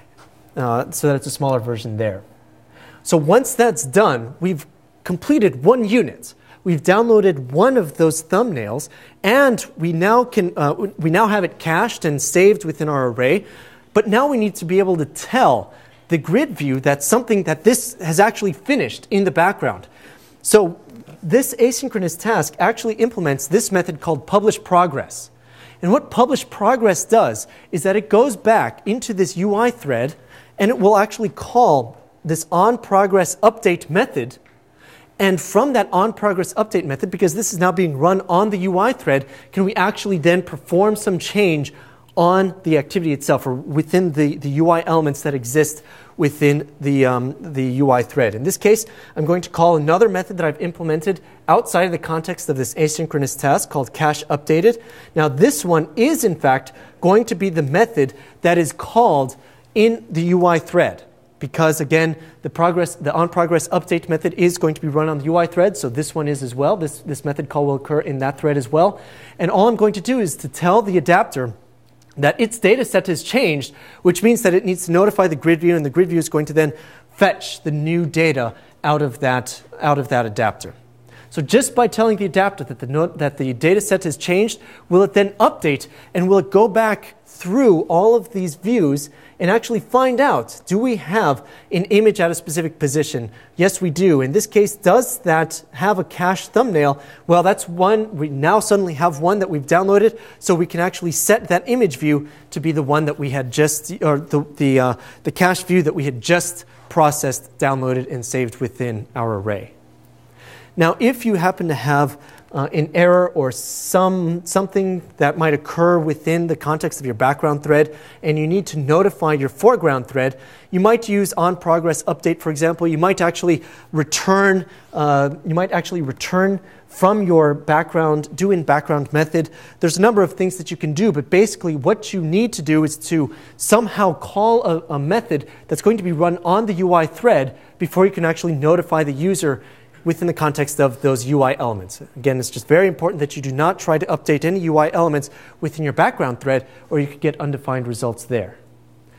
uh, so that it's a smaller version there. So once that's done, we've completed one unit. We've downloaded one of those thumbnails, and we now can uh, we now have it cached and saved within our array. But now we need to be able to tell the grid view that something that this has actually finished in the background. So this asynchronous task actually implements this method called publish progress. And what publish progress does is that it goes back into this U I thread, and it will actually call this on progress update method. And from that on progress update method, because this is now being run on the U I thread, can we actually then perform some change on the activity itself, or within the, the U I elements that exist within the, um, the U I thread. In this case, I'm going to call another method that I've implemented outside of the context of this asynchronous task called cache updated. Now this one is in fact going to be the method that is called in the U I thread, because again, the progress, the on progress update method is going to be run on the U I thread, so this one is as well. This, this method call will occur in that thread as well. And all I'm going to do is to tell the adapter that its data set has changed, which means that it needs to notify the grid view, and the grid view is going to then fetch the new data out of that, out of that adapter. So just by telling the adapter that the, no that the data set has changed, will it then update, and will it go back through all of these views and actually find out, do we have an image at a specific position? Yes, we do. In this case, does that have a cached thumbnail? Well, that's one. We now suddenly have one that we've downloaded, so we can actually set that image view to be the one that we had just, or the, the, uh, the cached view that we had just processed, downloaded, and saved within our array. Now, if you happen to have uh, an error or some, something that might occur within the context of your background thread, and you need to notify your foreground thread, you might use on progress update, for example. You might actually return, uh, you might actually return from your background, do in background method. There's a number of things that you can do, but basically what you need to do is to somehow call a, a method that's going to be run on the U I thread before you can actually notify the user within the context of those U I elements. Again, it's just very important that you do not try to update any U I elements within your background thread, or you could get undefined results there.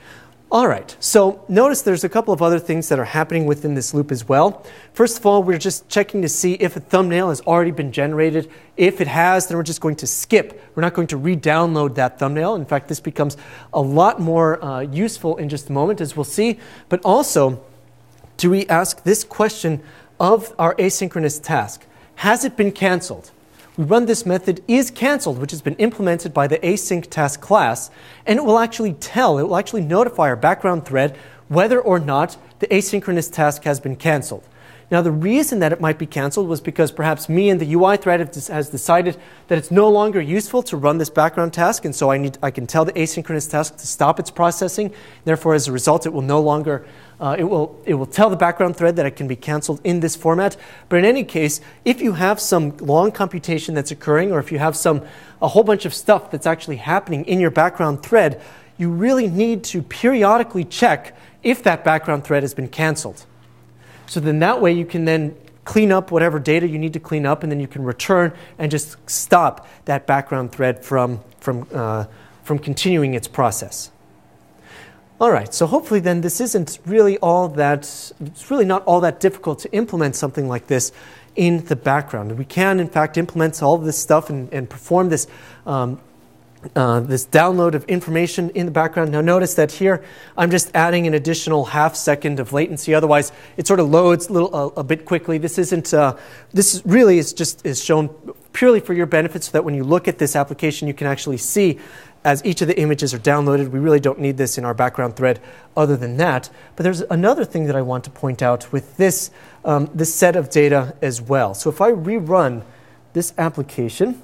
All right, so notice there's a couple of other things that are happening within this loop as well. First of all, we're just checking to see if a thumbnail has already been generated. If it has, then we're just going to skip. We're not going to re-download that thumbnail. In fact, this becomes a lot more uh, useful in just a moment, as we'll see. But also, do we ask this question of our asynchronous task? Has it been canceled? We run this method is canceled, which has been implemented by the async task class, and it will actually tell, it will actually notify our background thread whether or not the asynchronous task has been canceled. Now, the reason that it might be canceled was because perhaps me and the U I thread have, has decided that it's no longer useful to run this background task, and so I, need, I can tell the asynchronous task to stop its processing. Therefore, as a result, it will no longer, uh, it will, it will tell the background thread that it can be canceled in this format. But in any case, if you have some long computation that's occurring, or if you have some, a whole bunch of stuff that's actually happening in your background thread, you really need to periodically check if that background thread has been canceled. So then that way you can then clean up whatever data you need to clean up, and then you can return and just stop that background thread from, from, uh, from continuing its process. All right, so hopefully then this isn't really all that, it's really not all that difficult to implement something like this in the background. We can, in fact, implement all of this stuff and, and perform this um, Uh, this download of information in the background. Now notice that here I'm just adding an additional half second of latency. Otherwise, it sort of loads a, little, uh, a bit quickly. This isn't. Uh, this really is just is shown purely for your benefit, so that when you look at this application, you can actually see as each of the images are downloaded. We really don't need this in our background thread other than that. But there's another thing that I want to point out with this um, this set of data as well. So if I rerun this application.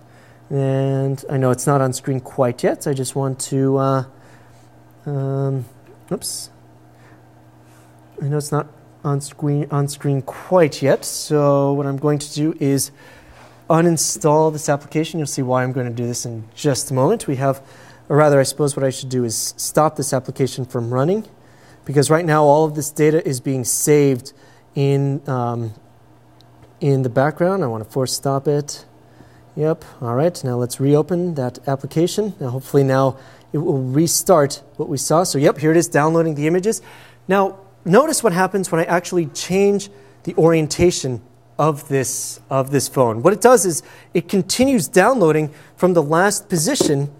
And I know it's not on screen quite yet, so I just want to, uh, um, oops. I know it's not on screen, on screen quite yet, so what I'm going to do is uninstall this application. You'll see why I'm going to do this in just a moment. We have, or rather I suppose what I should do is stop this application from running, because right now all of this data is being saved in, um, in the background. I want to force stop it. Yep, all right, now let's reopen that application. Now hopefully now it will restart what we saw. So yep, here it is downloading the images. Now notice what happens when I actually change the orientation of this, of this phone. What it does is it continues downloading from the last position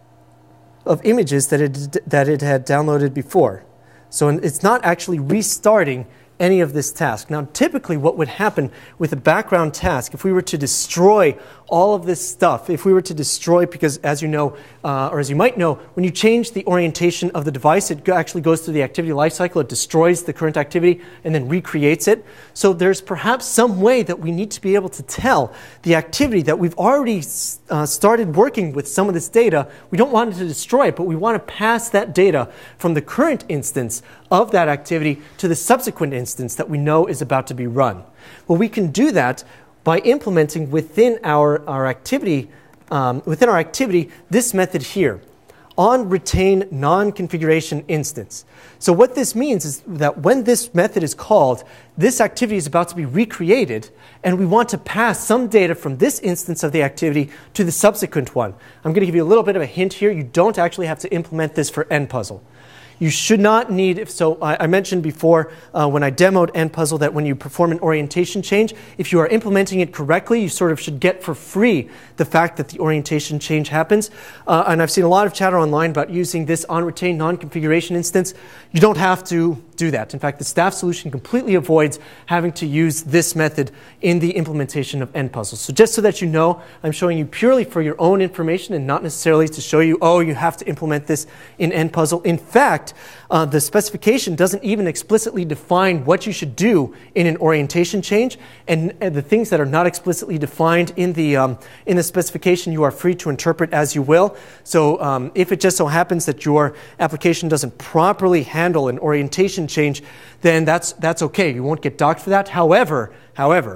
of images that it, that it had downloaded before. So it's not actually restarting any of this task. Now, typically what would happen with a background task, if we were to destroy all of this stuff, if we were to destroy, because as you know, uh, or as you might know, when you change the orientation of the device, it go actually goes through the activity lifecycle, it destroys the current activity and then recreates it. So there's perhaps some way that we need to be able to tell the activity that we've already uh, started working with some of this data. We don't want it to destroy it, but we want to pass that data from the current instance of that activity to the subsequent instance that we know is about to be run. Well, we can do that by implementing within our, our activity, um, within our activity, this method here, on retain non-configuration instance. So what this means is that when this method is called, this activity is about to be recreated, and we want to pass some data from this instance of the activity to the subsequent one. I'm going to give you a little bit of a hint here. You don't actually have to implement this for N puzzle. You should not need, if so I, I mentioned before uh, when I demoed N puzzle that when you perform an orientation change, if you are implementing it correctly, you sort of should get for free the fact that the orientation change happens. Uh, and I've seen a lot of chatter online about using this on retain non-configuration instance. You don't have to do that. In fact, the staff solution completely avoids having to use this method in the implementation of N puzzle. So just so that you know, I'm showing you purely for your own information and not necessarily to show you, oh, you have to implement this in N puzzle. In fact, uh, the specification doesn't even explicitly define what you should do in an orientation change, and, and the things that are not explicitly defined in the um, in the specification, you are free to interpret as you will. So um, if it just so happens that your application doesn't properly handle an orientation change, then that's that's okay. You won't get docked for that. However, however,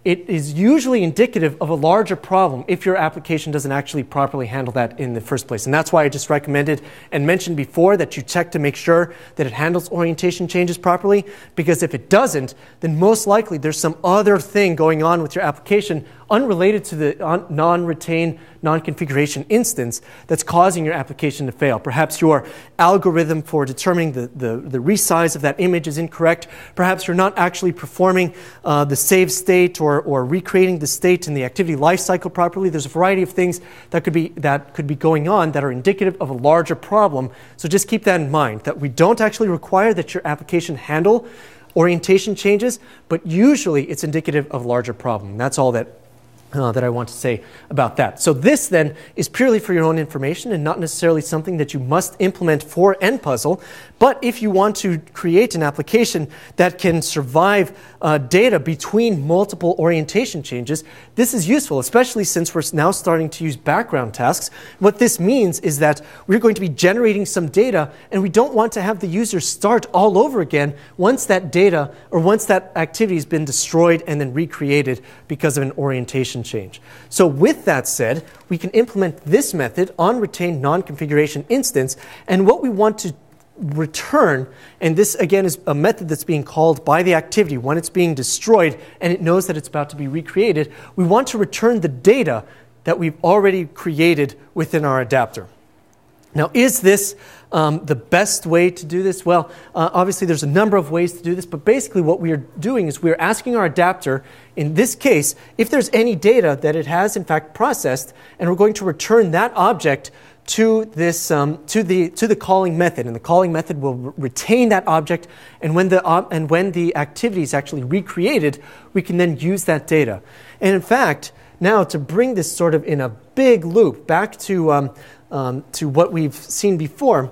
it is usually indicative of a larger problem if your application doesn't actually properly handle that in the first place. And that's why I just recommended and mentioned before that you check to make sure that it handles orientation changes properly, because if it doesn't, then most likely there's some other thing going on with your application unrelated to the non-retain, non-configuration instance that's causing your application to fail. Perhaps your algorithm for determining the, the, the resize of that image is incorrect. Perhaps you're not actually performing uh, the save state or, or recreating the state in the activity lifecycle properly. There's a variety of things that could be, that could be going on that are indicative of a larger problem. So just keep that in mind, that we don't actually require that your application handle orientation changes, but usually it's indicative of a larger problem. That's all that Uh, that I want to say about that. So this then is purely for your own information and not necessarily something that you must implement for N puzzle. But if you want to create an application that can survive uh, data between multiple orientation changes, this is useful, especially since we're now starting to use background tasks. What this means is that we're going to be generating some data, and we don't want to have the user start all over again once that data or once that activity has been destroyed and then recreated because of an orientation change. So with that said, we can implement this method on retained non-configuration instance, and what we want to return, and this again is a method that's being called by the activity when it's being destroyed and it knows that it's about to be recreated, we want to return the data that we've already created within our adapter. Now, is this um, the best way to do this? Well, uh, obviously there's a number of ways to do this, but basically what we are doing is we are asking our adapter, in this case, if there's any data that it has in fact processed, and we're going to return that object to this um, to the to the calling method, and the calling method will re retain that object, and when the uh, and when the activity is actually recreated, we can then use that data. And in fact, now to bring this sort of in a big loop back to um, Um, to what we've seen before,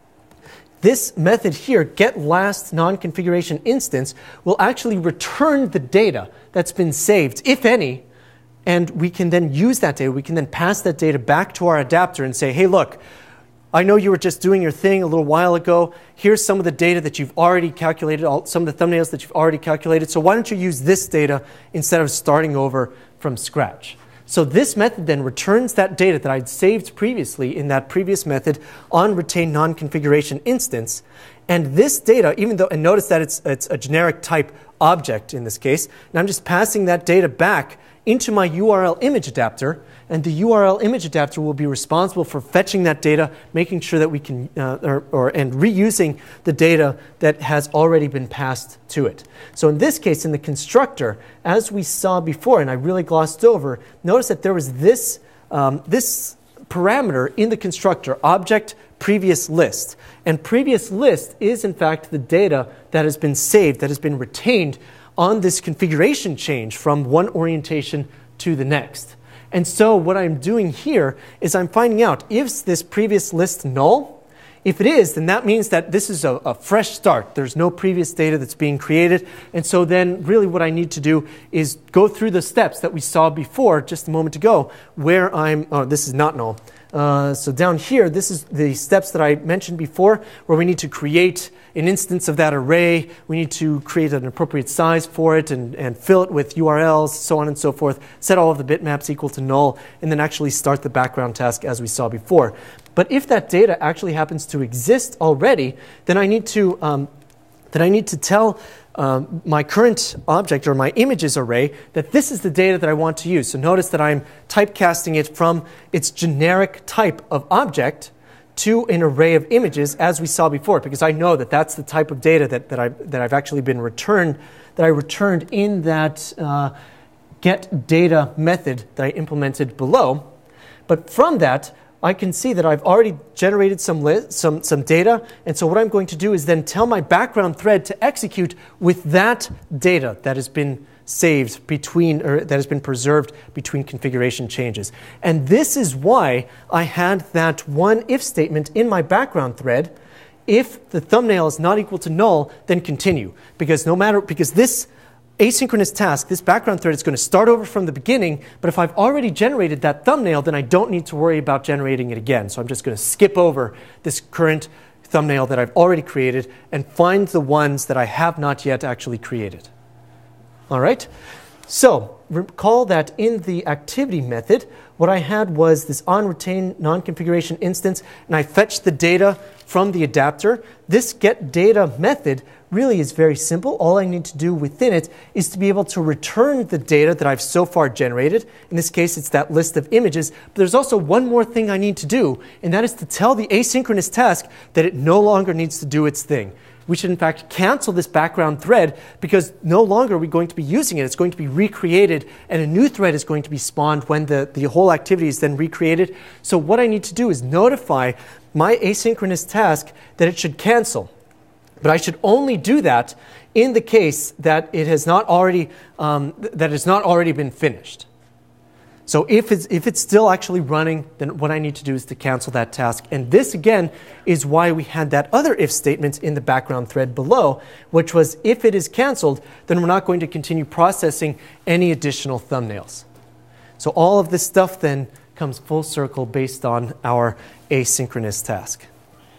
this method here, get last non-configuration instance, will actually return the data that's been saved, if any, and we can then use that data. We can then pass that data back to our adapter and say, hey, look, I know you were just doing your thing a little while ago. Here's some of the data that you've already calculated, all, some of the thumbnails that you've already calculated, so why don't you use this data instead of starting over from scratch? So this method then returns that data that I'd saved previously in that previous method on retained non-configuration instance. And this data, even though, and notice that it's, it's a generic type object in this case, and I'm just passing that data back into my U R L image adapter, and the U R L image adapter will be responsible for fetching that data, making sure that we can, uh, or, or, and reusing the data that has already been passed to it. So in this case, in the constructor, as we saw before, and I really glossed over, notice that there was this, um, this parameter in the constructor, object previous list. And previous list is in fact the data that has been saved, that has been retained on this configuration change from one orientation to the next. And so what I'm doing here is I'm finding out, is this previous list null? If it is, then that means that this is a, a fresh start. There's no previous data that's being created. And so then really what I need to do is go through the steps that we saw before just a moment ago, where I'm, oh, this is not null. Uh, so down here, this is the steps that I mentioned before, where we need to create an instance of that array. We need to create an appropriate size for it and, and fill it with U R Ls, so on and so forth, set all of the bitmaps equal to null, and then actually start the background task as we saw before. But if that data actually happens to exist already, then I need to, um, then I need to tell Um, my current object or my images array that this is the data that I want to use. So notice that I'm typecasting it from its generic type of object to an array of images as we saw before, because I know that that's the type of data that, that, I, that I've actually been returned, that I returned in that uh, get data method that I implemented below. But from that, I can see that I've already generated some, some, some data, and so what I'm going to do is then tell my background thread to execute with that data that has been saved between, or that has been preserved between configuration changes. And this is why I had that one if statement in my background thread. If the thumbnail is not equal to null, then continue, because no matter, because this asynchronous task, this background thread is going to start over from the beginning, but if I've already generated that thumbnail, then I don't need to worry about generating it again. So I'm just going to skip over this current thumbnail that I've already created and find the ones that I have not yet actually created. All right? So recall that in the activity method, what I had was this onRetain non-configuration instance, and I fetched the data from the adapter. This getData method really is very simple. All I need to do within it is to be able to return the data that I've so far generated. In this case, it's that list of images. But there's also one more thing I need to do, and that is to tell the asynchronous task that it no longer needs to do its thing. We should, in fact, cancel this background thread because no longer are we going to be using it. It's going to be recreated, and a new thread is going to be spawned when the, the whole activity is then recreated. So what I need to do is notify my asynchronous task that it should cancel. But I should only do that in the case that it has not already, um, that has not already been finished. So if it's, if it's still actually running, then what I need to do is to cancel that task. And this, again, is why we had that other if statement in the background thread below, which was if it is canceled, then we're not going to continue processing any additional thumbnails. So all of this stuff then comes full circle based on our asynchronous task.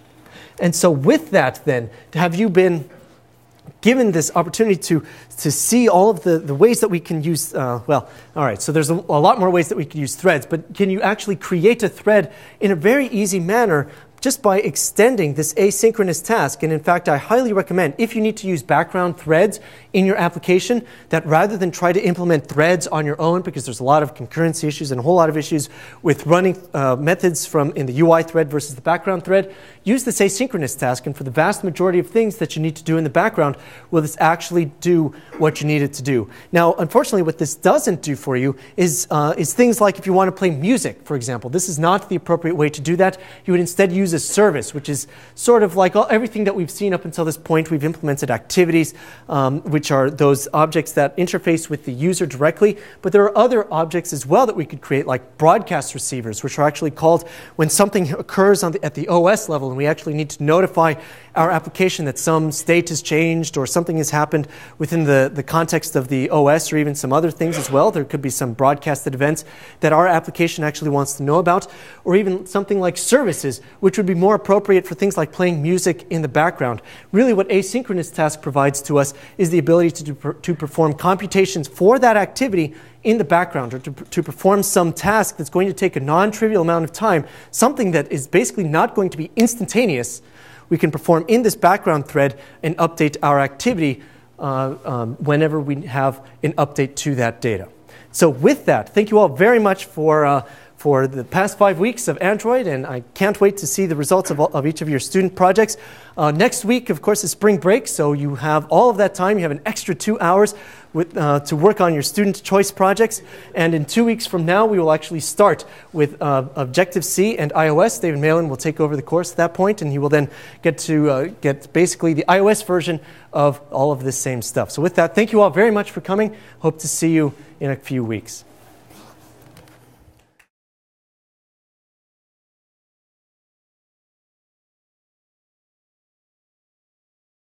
And so with that then, have you been given this opportunity to, to see all of the, the ways that we can use, uh, well, all right, so there's a, a lot more ways that we can use threads, but can you actually create a thread in a very easy manner just by extending this asynchronous task? And in fact, I highly recommend, if you need to use background threads in your application, that rather than try to implement threads on your own, because there's a lot of concurrency issues and a whole lot of issues with running uh, methods from in the U I thread versus the background thread, use this asynchronous task. And for the vast majority of things that you need to do in the background, will this actually do what you need it to do? Now, unfortunately, what this doesn't do for you is, uh, is things like if you want to play music, for example. This is not the appropriate way to do that. You would instead use a service, which is sort of like all, everything that we've seen up until this point. We've implemented activities, um, which are those objects that interface with the user directly. But there are other objects as well that we could create, like broadcast receivers, which are actually called when something occurs on the, at the O S level, and we actually need to notify our application that some state has changed or something has happened within the, the context of the O S, or even some other things as well. There could be some broadcasted events that our application actually wants to know about, or even something like services, which would be more appropriate for things like playing music in the background. Really what asynchronous task provides to us is the ability to, do, to perform computations for that activity in the background, or to, to perform some task that's going to take a non-trivial amount of time, something that is basically not going to be instantaneous. We can perform in this background thread and update our activity uh, um, whenever we have an update to that data. So with that, thank you all very much for uh, for the past five weeks of Android, and I can't wait to see the results of, all, of each of your student projects. Uh, next week, of course, is spring break, so you have all of that time. You have an extra two hours with, uh, to work on your student choice projects. And in two weeks from now, we will actually start with uh, Objective-C and iOS. David Malin will take over the course at that point, and he will then get to uh, get basically the iOS version of all of this same stuff. So with that, thank you all very much for coming. Hope to see you in a few weeks.